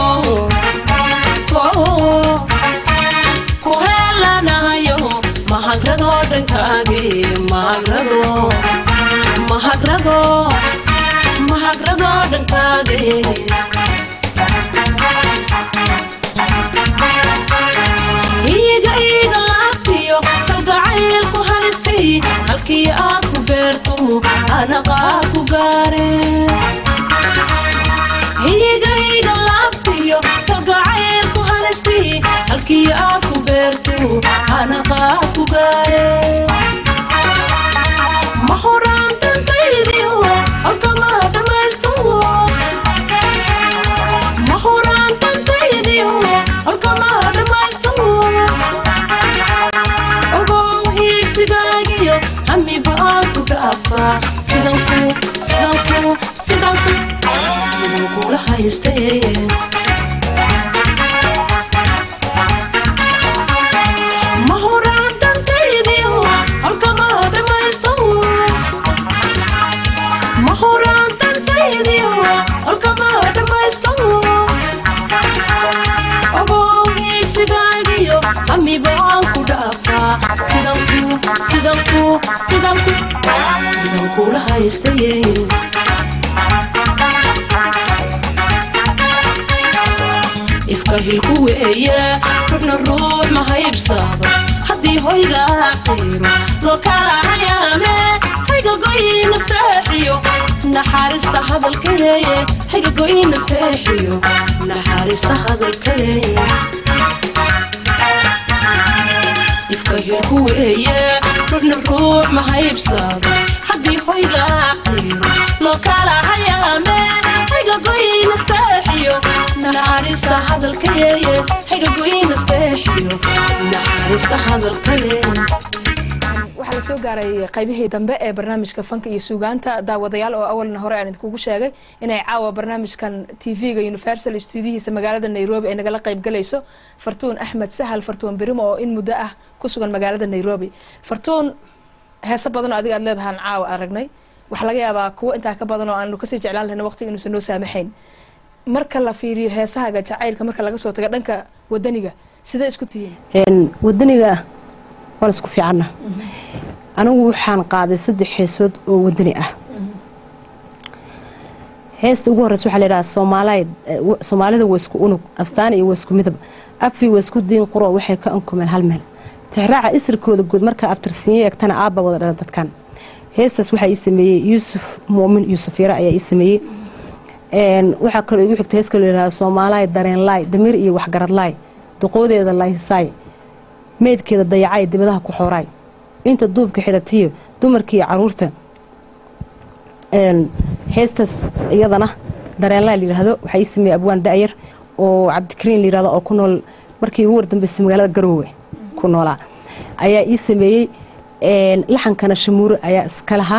ku helanayo mahagrado dhankaage mahagrado mahagrado mahagrado dhankaage iiga iiga laabtiyo kalgacaylku halistay halkii aad ku beerto anaqaa ku gaare iiga iiga laabtiyo kalgacaylku halistay halkii aad ku beerto anaqaa ku gaare ma horaan dantaydiyo halkama dhamaysto ma horaan dantaydiyo halkama dhamaysto ogow hiigsigaagiyo hamiba aad ku dhaafaa sidanku sidanku sidanku siduu kula haystee ma horaan dantaydiyo halkama dhamaysto ma horaan dantaydiyo halkama dhamaysto ogow hiigsigaagiyo hamiba aan ku dhaafaa sidanku sidanku sidanku siduu kula haystee ifkahil kuweeye ruuxna ruux ma haybsado haddii hoyga qiiro loo kala hayaame hayga goyn isteexiyo naxaarista hadalkayeeye hayga goyn isteexiyo naxaarista hadalkayeeye ifkahil kuweeye ruuxna ruux ma haybsado haddii hoyga qiiro loo kala hayaame hayga goyn isteexiyo naxaarista hadalkayeeye hayga goyn isteexiyo naxaarista hadalkayeeye waxaa la soo gaaray qaybihii dambe ee barnaamijka fanka iyo suugaanta daawadayaal oo awalna hore aan idinkugu sheegay inay caawa barnaamijkan tv-ga universal stuudiyihiisa magaalada nairobi ay nagala qayb galayso fartuun axmed sahal fartuun birimo oo in muddo ah ku sugan magaalada nairobi fartuun heeso badan oo adiga aad leedahaan caawa aragnay waxaa laga yaabaa kuwo intaa ka badan oo aanu kasii jeclaan lahayna waqtiga inuusan noo saamaxayn marka la fiiriyo heesahaga jacaylka marka laga soo tago dhanka wadaniga sidee isku tihiin wadaniga waan isku fiicanna anigu waxaan qaaday saddex heesood oo wadani ah heesta ugu horeysa waxaa la yidhaha soomaaliyeed soomaalida waa isku unug astaan iyo waa isku midab afi waa isku diin quro waxay ka ankumeen hal meel tixraaca isirkooda guud markaa abtirsiinyo eegtana aabba wada dhala dadkan heestaas waxaa ii sameeyey yuusuf muumin yuusuf yare ayaa ii sameeyey waxaa kaloo igu xigta hees kaloo yidhaha soomaaliyeed dareen laay damiir iyo waxgarad laay duqoodeeda laysaay meydkeeda dayacay dibadaha ku xooraay inta duubka xidhatiyo dumarkii caruurta heestaas iyadana dareenlaa layidhaahdo waxaa ii sameeyey abwaan da'yar oo cabdikariin layidhahdo oo ku nool markii ugu wardambeysay magaalada garoowe ku noolaa ayaa ii sameeyey laxankana shamuure ayaa iska lahaa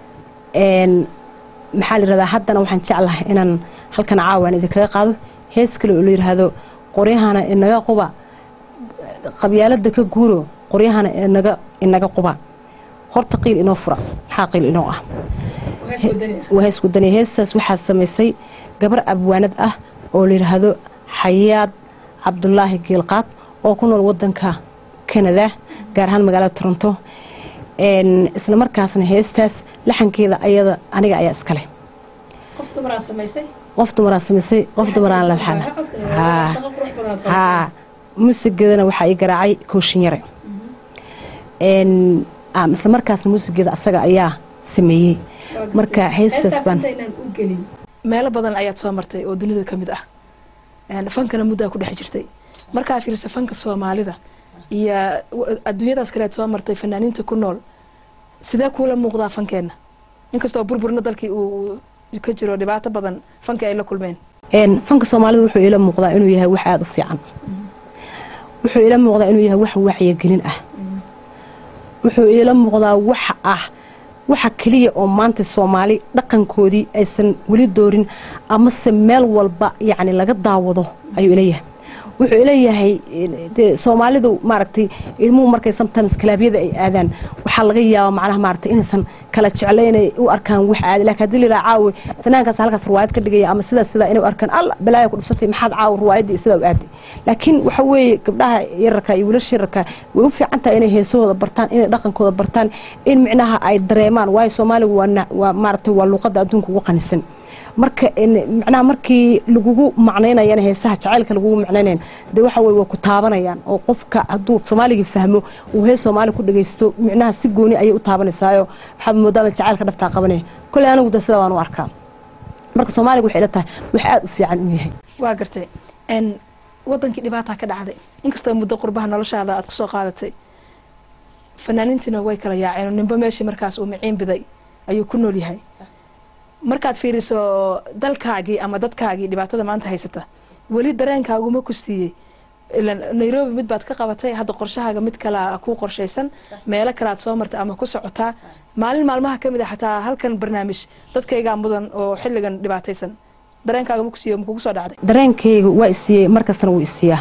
maxaa layidhahdaa haddana waxaan jeclahay inaan halkan caawaan idinkaga qaado hees kale oo layidhaahdo qoryahana inaga quba qabyaalada ka guuro qoryahana inaga inaga quba horta qiil inoo fura maxaa qiil inoo ah waa hees wadani heesaas waxaa samaysay gabar abwaanad ah oo la yidhaahdo xayaad cabdulaahi geelqaad oo ku nool wadanka Canada gaar ahaan magaalada Toronto een isla markaasna heestaas laxankeeda ayada aniga ayaa iska leh qof dumar samaysay qof dumar samaysay qof dumar aan la xal ha ha muusigeedana waxa ay garaacay kooshin yare een am isla markaasna muusigeeda asaga ayaa sameeyay marka heestaas ban meel badan ayaad soo martay oo dunida kamid ah een fankana muddo ku dhex jirtay marka fiirsa fanka Soomaalida iyo adduunyadaas kale soo martay fanaaniinta ku nool sidee kula muuqdaa fankeena inkastoo burburna dalkii uu ka jiro dhibaato badan fanka ay la kulmeen een fanka Soomaalida wuxuu ila muuqdaa inuu yahay wax aad u fiican wuxuu ila muuqdaa inuu yahay wax wacyi gelin ah wuxuu ila muuqdaa wax ah waxa kaliya oo maanta Soomaali dhaqankoodii aysan wali doorin ama se meel walba yaani laga daawado ayuu ilayahay wuxuu ilayahay Soomaalidu maaragtay ilmuhu markay sometimes kalaabiyada ay aadaan waxa laga yaabaa macnaha maaragtay inaysan kala jecleynay u arkaan wax aad laakiin hadii la caawi fanaankaas halkaas riwaayad ka dhigay ama sida sida inay u arkaan alla balaayo ku dhibsatay maxaad caawi riwaayadii sida u aaday laakiin waxa weeye gabdhaha yararka iyo wiilasha yararka way u fiican tahay inay heesahooda bartaan inay dhaqankooda bartaan in micnaha ay dareemaan way Soomaaligu waa maaragtay waa luqadda adduunka ugu qanisan marka macnaha markii lagugu macneynayaan heesaha jacaylka lagugu macneynayaan de waxa way ku taabanayaan oo qofka haduu Soomaaliga fahmo uu hees Soomaali ku dhageysto macnaha si gooni ay u taabanaysaa waxa moodada jacaylka dhabta qabanay kulay anigu dasada waan u arkaa marka Soomaaliga waxay ilatahay wax aad u fiican u yahay waa gartay in wadankii dhibaato ka dhacday inkastoo muddo qurbaha noloshaada aad ku soo qaadatay fanaaniintina way kala yaaceen ninba meeshii markaas uu miciin biday ayuu ku nool yahay markaad fiiriso dalkaagii ama dadkaagii dhibaatada maanta haysata wali dareenkaagu ma ku siiyay ilan Nairobi mid baad ka qabatay hadda qorshahaaga mid kala ku qorshaysan meelo kala aad soo martay ama ku socotaa maalin maalmaha kamid ah xataa halkan barnaamij dadkayga mudan oo xilligan dhibaataysan dareenkaaga ma ku siiyay ma kugu soo dhacday dareenkaygu waa isiyay markastana wuu isiyaa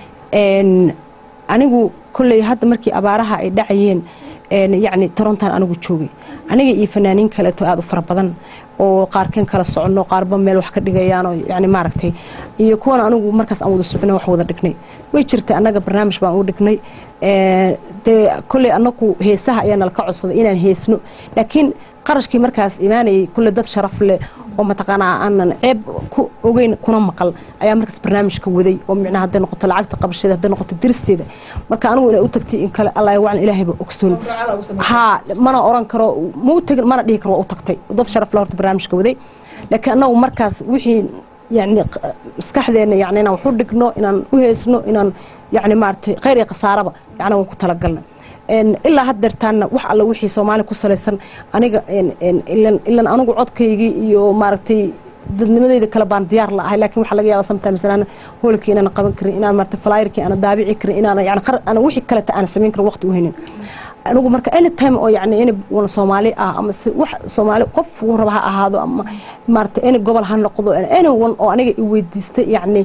een anigu kulay hadda markii abaaraha ay dhacayeen een yaani Toronto anigu joogay aniga iyo fanaaniin kale oo aad u fara badan oo qaarkan kala socono qaarba meel wax ka dhigayaan oo yaani maaragtay iyo kuwan anigu markaas aan wada socno wax wada dhignay way jirtay anaga barnaamij baan u dhignay ee de kulay anagu heesaha ayaan la ka codsaday inaan heesno laakiin qarashkii markaas iimaanay kulay dad sharaf leh oo mataqaanaa aanan ceeb ku ogeyn kuna maqal ayaa markaas barnaamijka waday oo micnaha hadda noqoto lacagta qabashada hadda noqoto diristeeda marka anigu inay u tagtay in kale Allah waa ilaahay ba ogsoon ha mana oran karo muu tagin mana dhihi karo u tagtay dad sharaf leh horta barnaamijka waday laakiin anagu markaas wixii yaani maskaxdeena yaani inaan wax u dhigno inaan u heesno inaan yaani maartay khayr iyo khasaaraba yaani waan ku talagalnay een ilaa hadeertaana wax alla wixii Soomaali ku saleysan aniga een ilan ilan anigu codkaygi iyo maartay dadnimadeyda kala baan diyaar la ahay laakiin waxa laga yaabaa sometimes inaan hoolkii inaan qaban karin inaan maartay flyerkii aan daabici karin inaan yaani qar ana wixii kale ta aan sameyn karo waqti u haynin anigu marka any time oo yaani in wana Soomaali ah ama wax Soomaali qof uu raba ha ahaado ama maartay in gobol ha noqdo anyone oo aniga i weydiistay yaani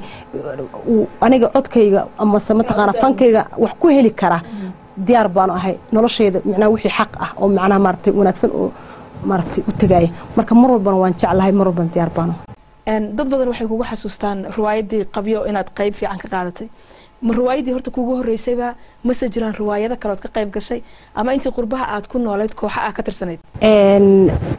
aniga codkayga ama samataqana fankayga wax ku heli kara diyaar baan ahay noloshayda macnaha wixii xaq ah oo macnaha maartay wanaagsan oo maartay u tagay marka mar walba waan jeclahay mar walba diyaar baan een dad badan waxay kugu xasuustaan riwaayadii qabyo inaad qayb fiican ka qaadatay ma riwaayadii horta kugu horeysayba ma sajiraan riwaayada kale oo ka qayb gashay ama intii qurbaha aad ku noolayd kooxa ah ka tirsanayd een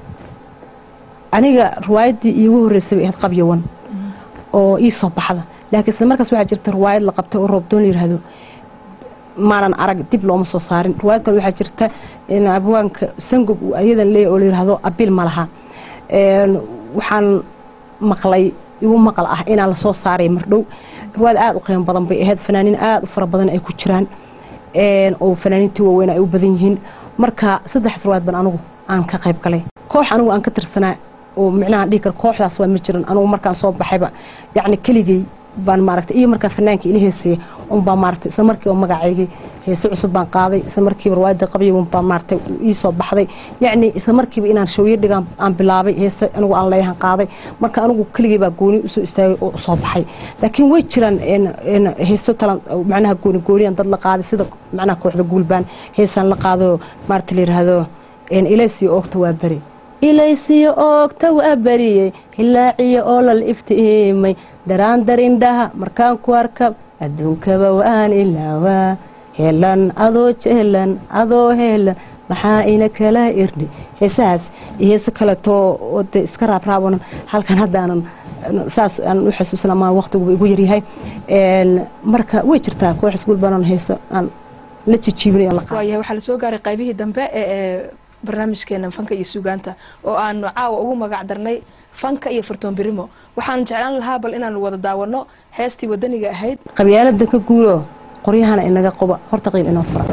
aniga riwaayadii iigu horeysay ee qabyo wan oo ii soo baxda laakiin isla markaas waxa jirta riwaayad la qabtay oo Roobdoon yiraahdo maanan arag dib looma soo saarin riwaayadkan waxa jirta in abwaanka sangub uu ayadan leeyahay oo yiraahdo abil malaha een waxaan maqlay igu maqal ah in la soo saaray mardhow riwaayad aad u qiimo badan bay ahayd fanaaniin aad u fara badan ay ku jiraan een oo fanaaniintii waaweyn ay u badan yihiin marka saddex riwaayad ban anigu aan ka qayb galay koox anigu aan ka tirsanaa oo macnaha dhig kar kooxdaas waa ma jiran anigu markaan soo baxayba yaani kaligay baan maaragtay iyo markaa fanaankii ila heesay un baa maaragtay isla markii oo magacaygii heeso cusub baan qaaday isla markiiba riwaayada qabiyo un baa maaragtay ii soo baxday yacni isla markiiba inaan showyo dhigaan aan bilaabay heeso anigu aan leeyahan qaaday marka anigu keligii baa gooni usoo istaagay oo usoo baxay laakiin way jiraan heeso talan macnaha gooni gooniyan dad la qaaday sida macnaha kooxda guulbaan heesaan la qaado maaragtay la yidhaahdo ilaysiyo oogta waa beri ilaysiyo oogta waa beriyey hilaaciyo oolal iftiimay daraan darindhaha markaan ku arka adduunkaba waan ilaawaa heelan adoo jeelan adoo heelan maxaa ina kala irdhi heesahaas iyo heeso kaleetoo oo dee iska raabraabanan halkan haddaanan saas aan u xasuusana maan waqtiguba igu yaryahay marka way jirtaa kooxis guulbaanan heeso aan la jijiibinay la qaado waxaa la soo gaaray qaybihii dambe ee barnaamijkeena fanka iyo suugaanta oo aanu caawa ugu magac darnay fanka iyo fartoon birimo waxaan jeclaan lahaa bal inaanu wada daawano heestii wadaniga ahayd qabyaalada ka guuro qoryahana inaga qoba horta qiil inoo fura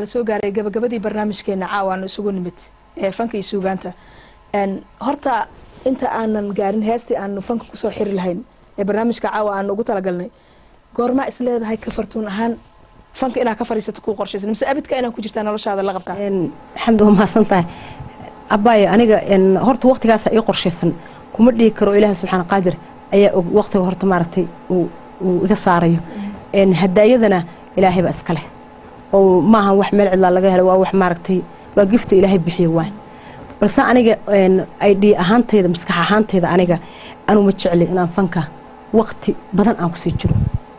soo gaaray gabagabadii barnaamijkeena caawa aan isugu nimid ee fanka iyo suugaanta een horta inta aanan gaarin heestii aan fanka ku soo xiri lahayn ee barnaamijka caawa aan ugu talagalnay goorma is leedahay ka fartuun ahaan fanka inaa ka fariisato ku qorshaysan mise abidka inaa ku jirtaa noloshaada la qabtaa een xamdu waa maasantahay abaayo aniga een horta waqtigaas ay qorshaysan kuma dhigi karo ilaahay subxaana qaadir ayaa og waqtiga horta maaragtay uu uu iga saarayo een hadaayadana ilaahay baa iska leh oo maahan wax meel cidla laga helo waa wax maaragtay waa gifta ilaahay bixiyo waa balse aniga een ay dhii ahaanteeda maskax ahaanteeda aniga anu ma jecli inaan fanka waqti badan aan ku sii jiro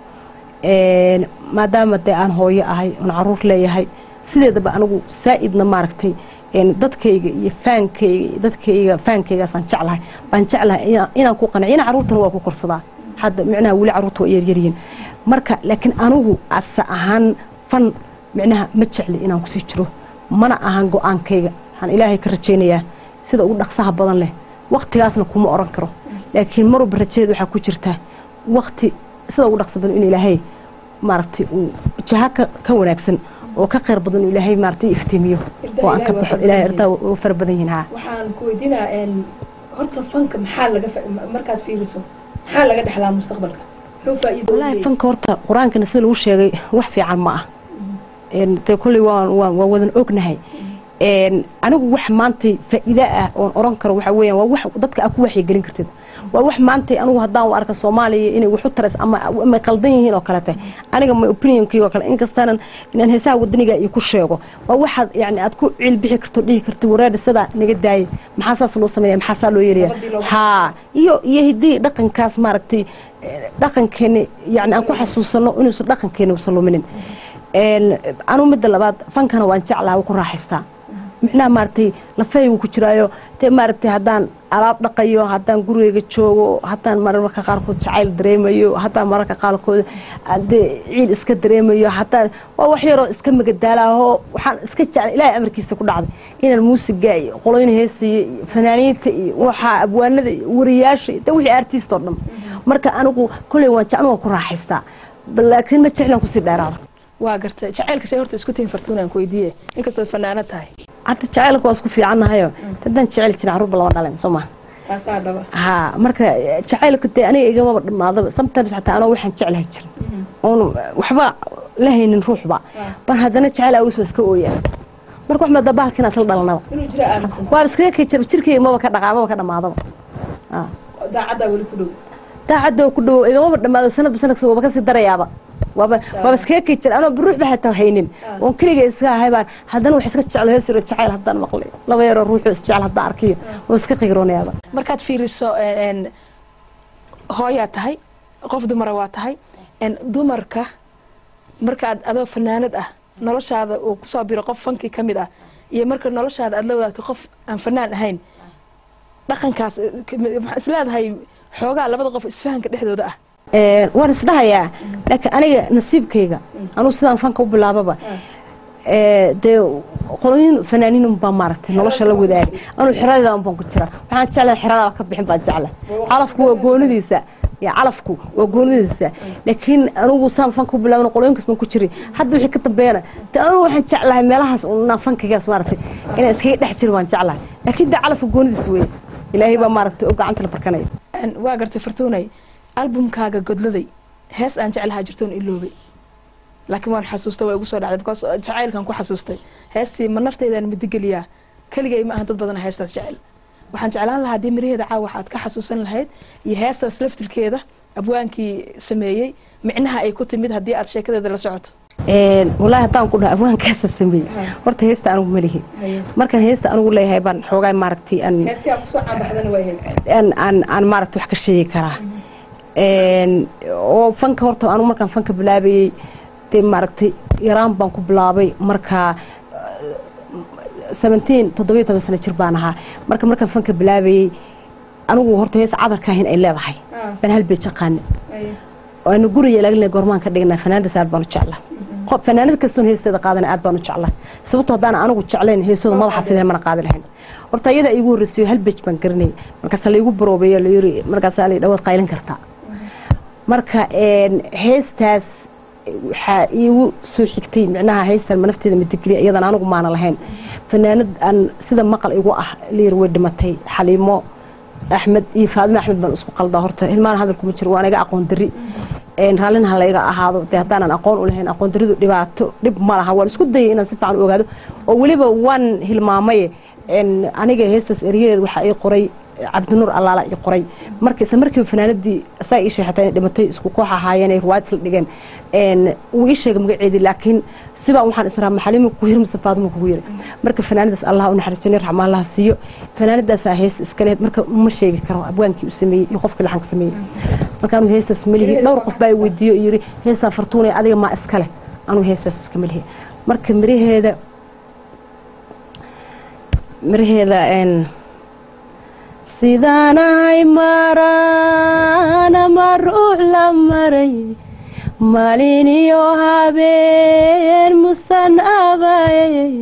een maadaama dee aan hooyo ahay oon caruur leeyahay sideedaba anigu saa'idna maaragtay een dadkayga iyo faankayga dadkayga faankaygaasaan jeclahay baan jeclahay inaan ku qanaco inaan caruurtana waa ku korsadaa hadda micnaha weli caruurta waa yaryaryiin marka laakiin anigu asa ahaan fan micnaha ma jecli inaan kusii jiro mana ahan go-aankayga waxaan ilaahay ka rajaynayaa sida ugu dhaqsaha badan leh waqtigaasna kuma oran karo laakiin marwalba rajadeed waxaa ku jirta waqti sida ugu dhaqsa badan in ilaahay maaragtay uu jaha ka wanaagsan oo ka khayr badan inuu ilaahay maaragtay iftiimiyo oo aan ka baxo ilaahay ardaa u fara badan yihiin haa waxaan ku weydiinaa een horta fanka maxaa laga markaad fiiriso maxaa laga dhaxlaa mustaqbalka muxuu faa'iido wallaahi fanka horta qur-aankana sida lagu sheegay wax fiican ma ah een dee kolley waan waan wadan ognahay een anigu wax maantay faa'iido ah oon oran karo waxa weeyaan waa wax dadka aad ku waxyigelin kartid waa wax maantay anigu haddaan u arka Soomaaliya inay wax u taras ama ama qaldan yihiin oo kale aniga my opinionkii oo kale inkastaanan inaan heesaha wadaniga iyo ku sheego waa waxa yani aad ku cil bixi karto dhihi karto waraad sida naga daayay maxaa saas loo sameeyay maxaa saa loo yeeriyaa ha iyo iyo hidii dhaqankaas maaragtay dhaqankeena yani aan ku xasuusano inuu soo dhaqankeena u salominin een anu mid labaad fankana waan jeclaa ku raaxaystaa micnaha maartay lafaygu ku jiraayo te maartay haddaan alaab dhaqayo haddaan gurigeyga joogo haddaan mararka qaarkood jacayl dareemayo haddaan mararka qaarkood hadee ciid iska dareemayo haddaan waa wax yaroo iska magadaalaho waxaan iska jeclay ilaahay amarkiisa ku dhacday inaan muusiga iyo qoloyna heesiyo fanaaniinta iyo waxa abwaanada iyo wariyaasha iyo wixii artist oo dhan marka anigu kulay waan jeclaan waan ku raaxaystaa laakiin ma jeclaan ku sii dheeraado waa gartay jacaylka say horta isku tiin fartuunaan ku weydiiyey inkastoo fanaanad tahay hadda jacaylka waa isku fiicannahayo haddaan jecel jirin caruurba lama dhalan soo maha taasaa dhaba haa marka jacaylka dee aniga igamaba dhamaadaba sometimes xataa anoo waxaan jeclahay jirin oon waxba la haynin ruuxba baan haddana jacayl awis waa iska ooyaa marka wax maada bahalkiina isla dhalanaba inuu jira aaminsan waa iskaga kay jira jirkayga maba ka dhaqaa maba ka dhamaadaba daacaddaa weli ku dhow daacadda ku dhow igamaba dhamaado sanadba sanadkasta waba kasii darayaaba waba waba iskaga kay jira anoo ruux ba hataa haynin oon kaliya iska ahay baan haddana wax iska jecel heesiro jacayl haddaan maqlay laba yaroo ruuxu is jecel haddaan arkiyo waa iska qigroonayaaba markaad fiiriso een hooyaa tahay qof dumara waa tahay een dumarka markaad adoo fanaanad ah noloshaada uu ku soo biro qof fanki ka mid ah iyo marka noloshaada aad la wadaagto qof aan fanaan ahayn dhaqankaas isleedahay xoogaa labada qof isfahanka dhexdooda ah ee waan isdhahayaa laakiin aniga nasiibkayga anu sidaan fanka u bilaababa ee de qoloyin fanaaniin baa maaragtay nolosha la wadaagay anu xiradeeda baan ku jira waxaan jeclahay xirada ka bixin baa jeclahay calafku waa goonidiisa ya calafku waa goonidiisa laakiin anigu saan fanka u bilaabno qoloyinkaas baan ku jiray hadda wixii ka dambeeyana de anu waxaan jeclahay meelahaas una fankigaas maaragtay inaan iskaga dhex jiro waan jeclahay laakiin de calafku goonidiisa weey ilaahay baa maaragtay oo gacanta la barkanay waa gartay fartuunay albumkaaga godladay hees aan jeclahaa jirtoon iloobay laakiin waan xasuustay way ugu soo dhacday because jacaylkan ku xasuustay heestii ma naftaydan midigeliyaa kaligay ma ahan dad badan heestaas jecel waxaan jeclaan lahaa dii miraheeda caawa waxaad ka xasuusan lahayd iyo heestaas laftirkeeda abwaankii sameeyey micnaha ay ku timid haddii aad sheekadeeda la socoto een wallaahi haddaan ku dhaho abwaankaasa sameeyey horta heesta anigu ma lihi markaan heesta anigu leeyahay baan xoogaa maaragtay aan heestii aad kusoo caanbaxdana way ahayd aan aan aan maaragtay wax ka sheegi karaa een oo fanka horta anigu markaan fanka bilaabayey dee maaragtay yaraan baan ku bilaabay markaa seventeen toddobiyo toban sano jir baan ahaa marka markaan fanka bilaabayey anigu horta hees cadarka ahayn ay leedahay baan hal beej aqaani waanu guriga ilaalinay goormaan ka dhignaa fanaanada aad baan u jeclaa qof fanaanada kastoon heesteeda qaadan aad baan u jeclaa sababtoo haddaan anigu jeclayn heesooda madax xafideen mana qaadi lahayn horta iyada igu horreysay hal beej baan garanay markaas la igu baroobeeyo la yiri markaas la dhawaad qaylan kartaa marka een heestaas waxaa iigu soo xigtay micnaha haystan ma nafteeda madigli iyadan anigu maana lahayn fanaanad aan sida maqal igu ah liir way dhimatay xaliimo axmed iyo faadimo axmed baan isku qaldaa horta hilmaan hadal kuma jiro waan iga aqoon dari raallina ha layga ahaado dee haddaanan aqoon u lahayn aqoon daridu dhibaato dhib ma laha waan isku dayay inaan si fiican u ogaado oo weliba waan hilmaamay aniga heestaas eryadeed waxaa ii qoray cabdinuur allaala ii qoray marka isla markiiba fanaanadii asaa ii sheegtay inay dhimatay isku koox ahaayeen ay ruwaad isla dhigeen wuu ii sheegay magaceedii laakiin sibaa waxaan israa maxalimo ku yiri mise faadimo kugu yiri marka fanaanadaas allah u naxariisto raxmaan allah siiyo fanaanadaasaa heesta iska lehed marka ma sheegi karo abwaankii u sameeyey iyo qofkii laxanka sameeyey markaanu heestaas malihi dhowr qof baa weydiiyo yiri heestaa fartuunay adiga maa iska leh anuu heestaas iska malihi marka miraheeda miraheeda sidaanay marana ma ruux la maray maalin iyo habeen musan abayay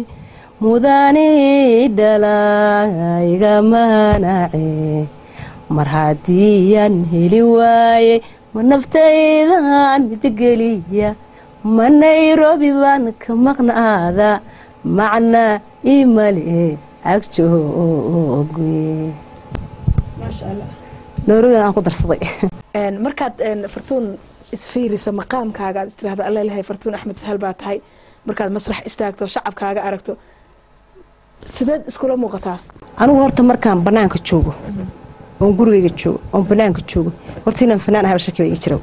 mudanii dhalayga manace mar haddiyaan heli waayey ma naftaydan midgeliya ma nairobi baan ka maqnaada macna imale agjooge maasha allah nairobi aan ku darsaday markaad fartuun isfiiriso maqaamkaaga aad istiraahdo alla ilahay fartuun axmed sahal baa tahay markaad masrax istaagto shacabkaaga aragto sideed iskula muuqataa anigu horta markaan banaanka joogo oon gurigayga joogo oon banaanka joogo horta inaan fanaan ahaba shaki baa ii jira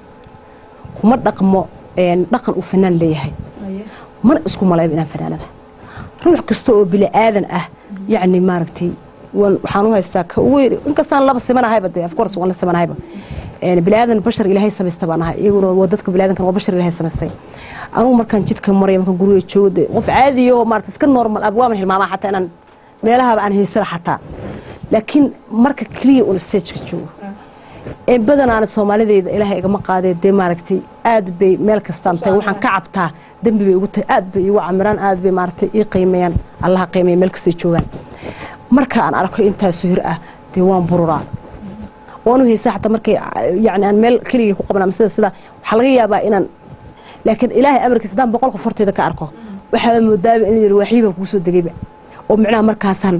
kuma dhaqmo dhaqan uu fanaan leeyahay mana isku malayba inaan fanaanada ruux kasta oo bili aadan ah yacni maaragtay waxaan u haystaa ka ugu inkastaan laba simanahayba dee of course waan la simanahayba bili aadan bashar ilaahay samaystay baan ahay iyaguna waa dadka bili aadankan waa bashar ilaahay samaystay anigu markaan jidka maraya markaan guriga joogo dee qof caadi oo maaragtay iska normal ah waaman hilmaamaa xataa inaan meelahaba aan haysada xataa laakiin marka keliya un stageka joogo ee badanaana soomaalideyda ilaahay igama qaadee dee maaragtay aad bay meel kastaan tahay waxaan ka cabtaa dembi bay ugu tahay aad bay igu camiraan aad bay maaragtay ii qiimeeyaan allaha qiimeeya meel kastay joogaan marka aan arko intaas hir ah dee waan bururaa waanu haysaa xataa markay yacni aan meel keligii ku qabnaa sida sida waxaa laga yaabaa inaan laakiin ilaahay amarkiisa haddaan boqol qof horteeda ka arko waxaa moodaaba in yiri waaxiiba kuu soo degayba oo micnaha markaasaan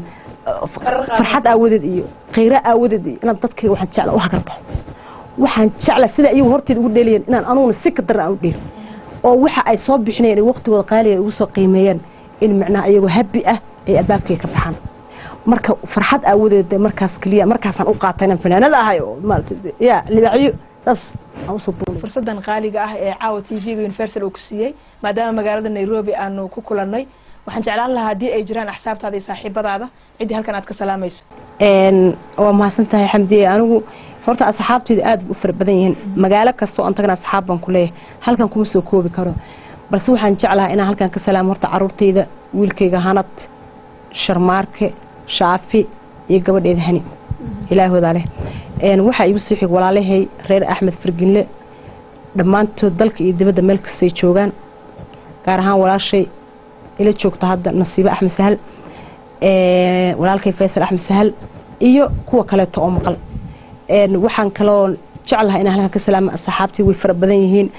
farxad aawadeed iyo khayra aawadeed iyo inaan dadkayga waxaan jecla u hagarbaxo waxaan jecla sida iyagu horteeda ugu dheelayeen inaan anuguna si ka daran aan u dheelo oo waxa ay soo bixinayeen waqtigooda qaaliga ay ugu soo qiimeeyeen in micnaha iyagoo habi ah ay albaabkayga ka baxaan marka farxad aawadeed markaas kaliya markaasaan u qaatay inaan fanaanada ahay oo maaragtay yaa libaaciyo saas aan u soo duulay fursadan qaaliga ah ee caawa T V-ga Universal uu ku siiyay maadaama magaalada Nairobi aanu ku kulannay waxaan jeclaan lahaa haddii ay jiraan axsaabtaada iyo saaxiibadaada ciddii halkan aad ka salaamayso waa mahadsantahay xamdiye anigu horta asxaabtaydu aad u fara badan yihiin magaalo kasta oo aan tagna asxaab baan ku leeyahay halkan kuma soo koobi karo balse waxaan jeclahay inaan halkan ka salaamo horta caruurtayda wiilkayga hanad sharmaarke shaafi iyo gabadheeda hani ilaahooda leh waxaa igu soo xig walaalahay reer axmed farginle dhammaantood dalka iyo dibadda meel kastay joogaan gaar ahaan walaashay ila joogta hadda nasiibo axmed sahal walaalkay faysal axmed sahal iyo kuwa kaleeto oo maqal waxaan kaloo jeclahay inaan halkan ka salaamo asxaabtii way fara badan yihiin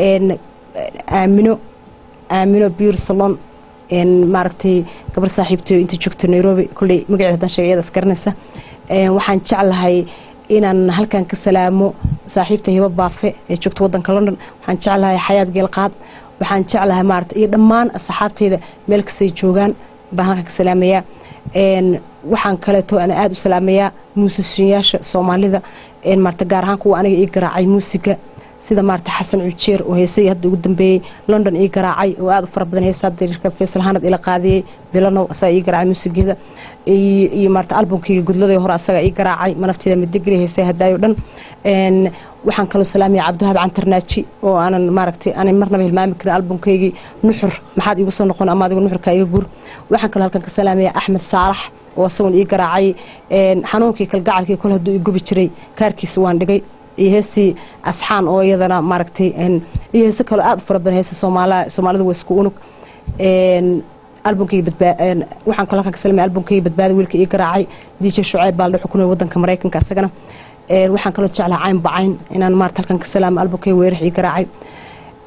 aamino aamino beauty salon maaragtay gabar saaxiibtay inta joogto Nairobi kulay magaceeda hadan sheegay iyada askarnaysa waxaan jeclahay inaan halkan ka salaamo saaxiibtay hiba baafe ee joogto wadanka London waxaan jeclahay xayaad geel qaad waxaan jeclahay maaragtay iyo dhammaan asxaabtayda meel kastay joogaan baan halkan ka salaamayaa waxaan kaleeto ana aad u salaamayaa muusishiyaasha Soomaalida een maarta gaar ahaan kuwa aniga ii garaacay muusiga sida maarta xasan cujeer oo heesay hadda ugu dambeeyay London ii garaacay oo aad u fara badan heesaa dariiqka Faisal Hanad ila qaadiyay bilano asaa ii garaacay muusigeeda iyo maarta albumkayga gudladay hore asaga ii garaacay manafteeda midigri heesay hadaayo dhan een waxaan kaloo salaamay Cabdihab Cantarnaaji oo aanan maaragtay aanay marnaba hilmaami karin albumkaygi nuxur maxaad igu soo noqon ama adigu nuxurka iga gur waxaan kaloo halkan ka salaamay Axmed Saalax oo asagoon ii garaacay een xanuunkii kalgacalkii kol haduu ii gubi jiray kaarkiisa waan dhigay iyo heestii asxaan oo iyadana maaragtay een iyo heeso kale aad u fara badan heeso Soomaaliya Soomaalidu way isku unug een albumkii badbaad waxaan kaloo ka salaamay albumkii badbaad wiilka ii garaacay D J Shucayb baa la xukunay wadanka Mareykanka asagana een waxaan kaloo jeclahay cayn bacayn inaan maarta halkan ka salaamo albumkii weerix ii garaacay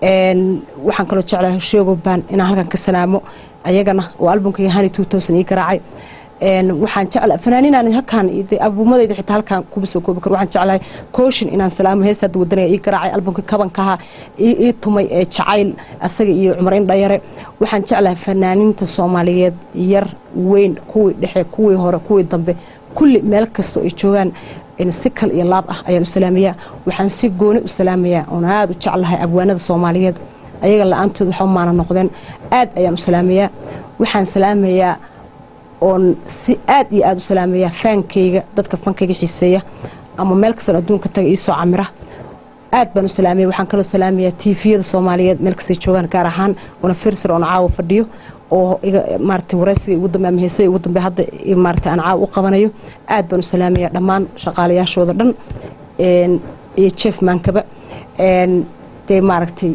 waxaan kaloo jeclahay sheego baan inaan halkan ka salaamo ayagana oo albumka Hani two thousand ii garaacay waxaan jeclahay fanaaniinaan halkan abuumadayda xitaa halkan kuba soo koobi karo waxaan jeclahay kooshin inaan salaamo heesta wadaniga ii garaacay albumka kabankaha ii tumay ee jacayl asaga iyo Cumar Indhayare waxaan jeclahay fanaaniinta Soomaaliyeed yar weyn kuwii dhexe kuwii hore kuwii dambe kulli meel kasto ay joogaan in sikal iyo laab ah ayaan u salaamiyaa waxaan si gooni u salaamiyaa oo aad u jeclahay abwaanada Soomaaliyeed ayaga la'aantood waxa maana noqdeen aad ayaan u salaamiyaa waxaan salaamayaa oon si aad iyo aad u salaamayaa fankayga dadka fankayga xiiseeya ama meel kasta adduunka taga ii soo camira aad baan u salaamayaa waxaan kaloo salaamayaa tiifiyada Soomaaliyeed meel kasta joogaan gaar ahaan wana firsar oo caawa fadhiyo oo iga maartay waraysiga ugu dambeeyay heesay ugu dambeeyay hadda maartay aan caaw u qabanayo aad baan u salaamayaa dhammaan shaqaalayaashooda dhan een iyo chef mankaba een de maartay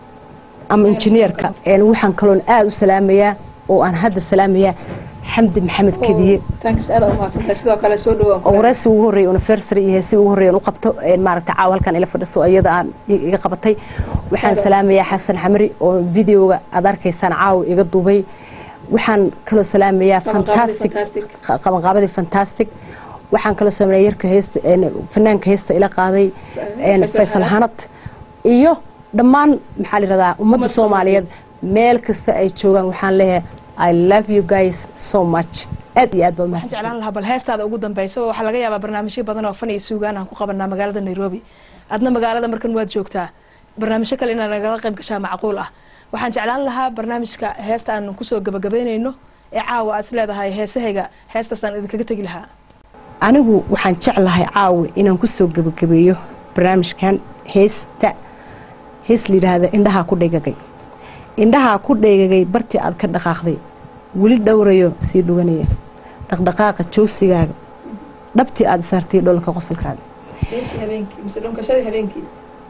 am engineerka een waxaan kaloo aad u salaamayaa oo aan hadda salaamayaa حمد محمد كديه تانكس أنا ما سنت سيدا كلا سودو ورأس وهري ونفرسري هسي وهري ونقبته ما تعاول كان إلى فرصة أيضا يقبتي وحن سلام يا حسن حمري وفيديو أدارك يسان عاو يقضوا بي وحن كله سلام يا فانتاستيك قام قابل فانتاستيك وحن كله سلام يرك هيست فنان كهيست إلى قاضي فيصل هانت إيوه دمان محل رضا ومد الصوماليات ميل كست أي شوغان وحن له I love you guys so much. aad iyo aad baan mahadsan jeclaan lahaa bal heestaada ugu dambayso waxa laga yaabaa barnaamijyo badan oo fan iyo suugaan aan ku qabanaa magaalada Nairobi adna magaalada markan waad joogtaa barnaamijyo kale inaan nagala qayb gashaa macquul ah waxaan jeclaan lahaa barnaamijka heesta aan ku soo gabagabeynayno ee caawa aad leedahay heesahayga heestasaan idinkaga tagi lahaa anigu waxaan jeclahay caawa inaan ku soo gabagabeeyo barnaamijkan heesta hees liiraada indhaha ku dhigagay indhaha ku dheegay bartii aad ka dhaqaaqday wali dhowrayo si dhuganaya dhaqdhaqaaqa joogsigaaga dhabtii aad saartay dholka qosolkaaga eesh habeenkii mise dhunkashadii habeenkii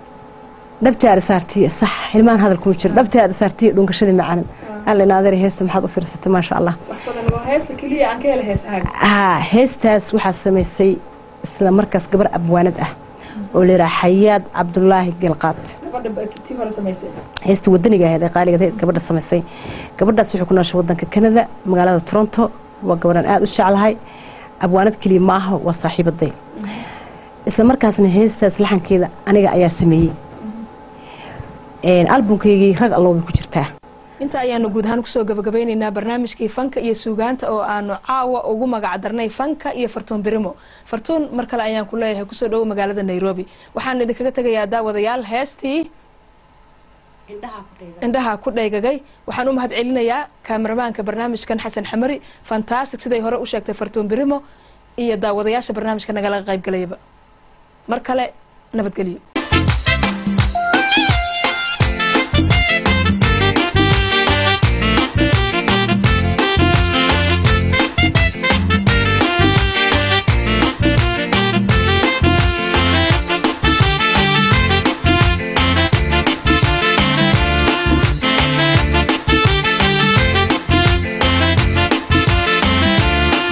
dhabtii aad saartay sax hilmaan hadal ku jira dhabtii aad saartay dhunkashadii macaan alla naadir heesta maxaad u fiirsatay ma sha Allah wax badan oo heesta kaliya aan ka helay heesaha ah heestaas waxa sameysay isla markaas gabar abwaanad ah oo leeyahay Xayaad Cabdullaahi Galqaad gabadha tii hore sameysay heesta wadaniga ah ee qaaliga gabadha sameysay gabadhaas waxay ku nooshay wadanka Canada magaalada Toronto waa gabaran aad u jeclahay abwaanad kaliya ma aha waa saaxiibaday isla markaasna heestaas laxankeeda aniga ayaa sameeyay een albumkeygii rag allo ku jirtaa inta ayaanu guud ahaan ku soo gabagabaynaynaa barnaamijkii fanka iyo suugaanta oo aanu caawa ugu magac darnay fanka iyo Fartuun Birimo Fartuun mar kale ayaan ku leeyahay ku soo dhaw magaalada Nairobi waxaan idinkaga tagayaa daawadayaal heestii indhaha ku dheegagay waxaan u mahad celinayaa kaameramanka barnaamijkan Xasan Xamari fantastic siday hore u sheegtay Fartuun Birimo iyo daawadayaasha barnaamijka nagala qayb galayba mar kale nabadgelyo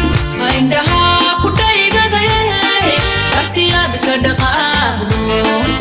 indhaha ku dhaygagay bartiyaad ka dhaqaaqdo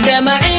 دمعي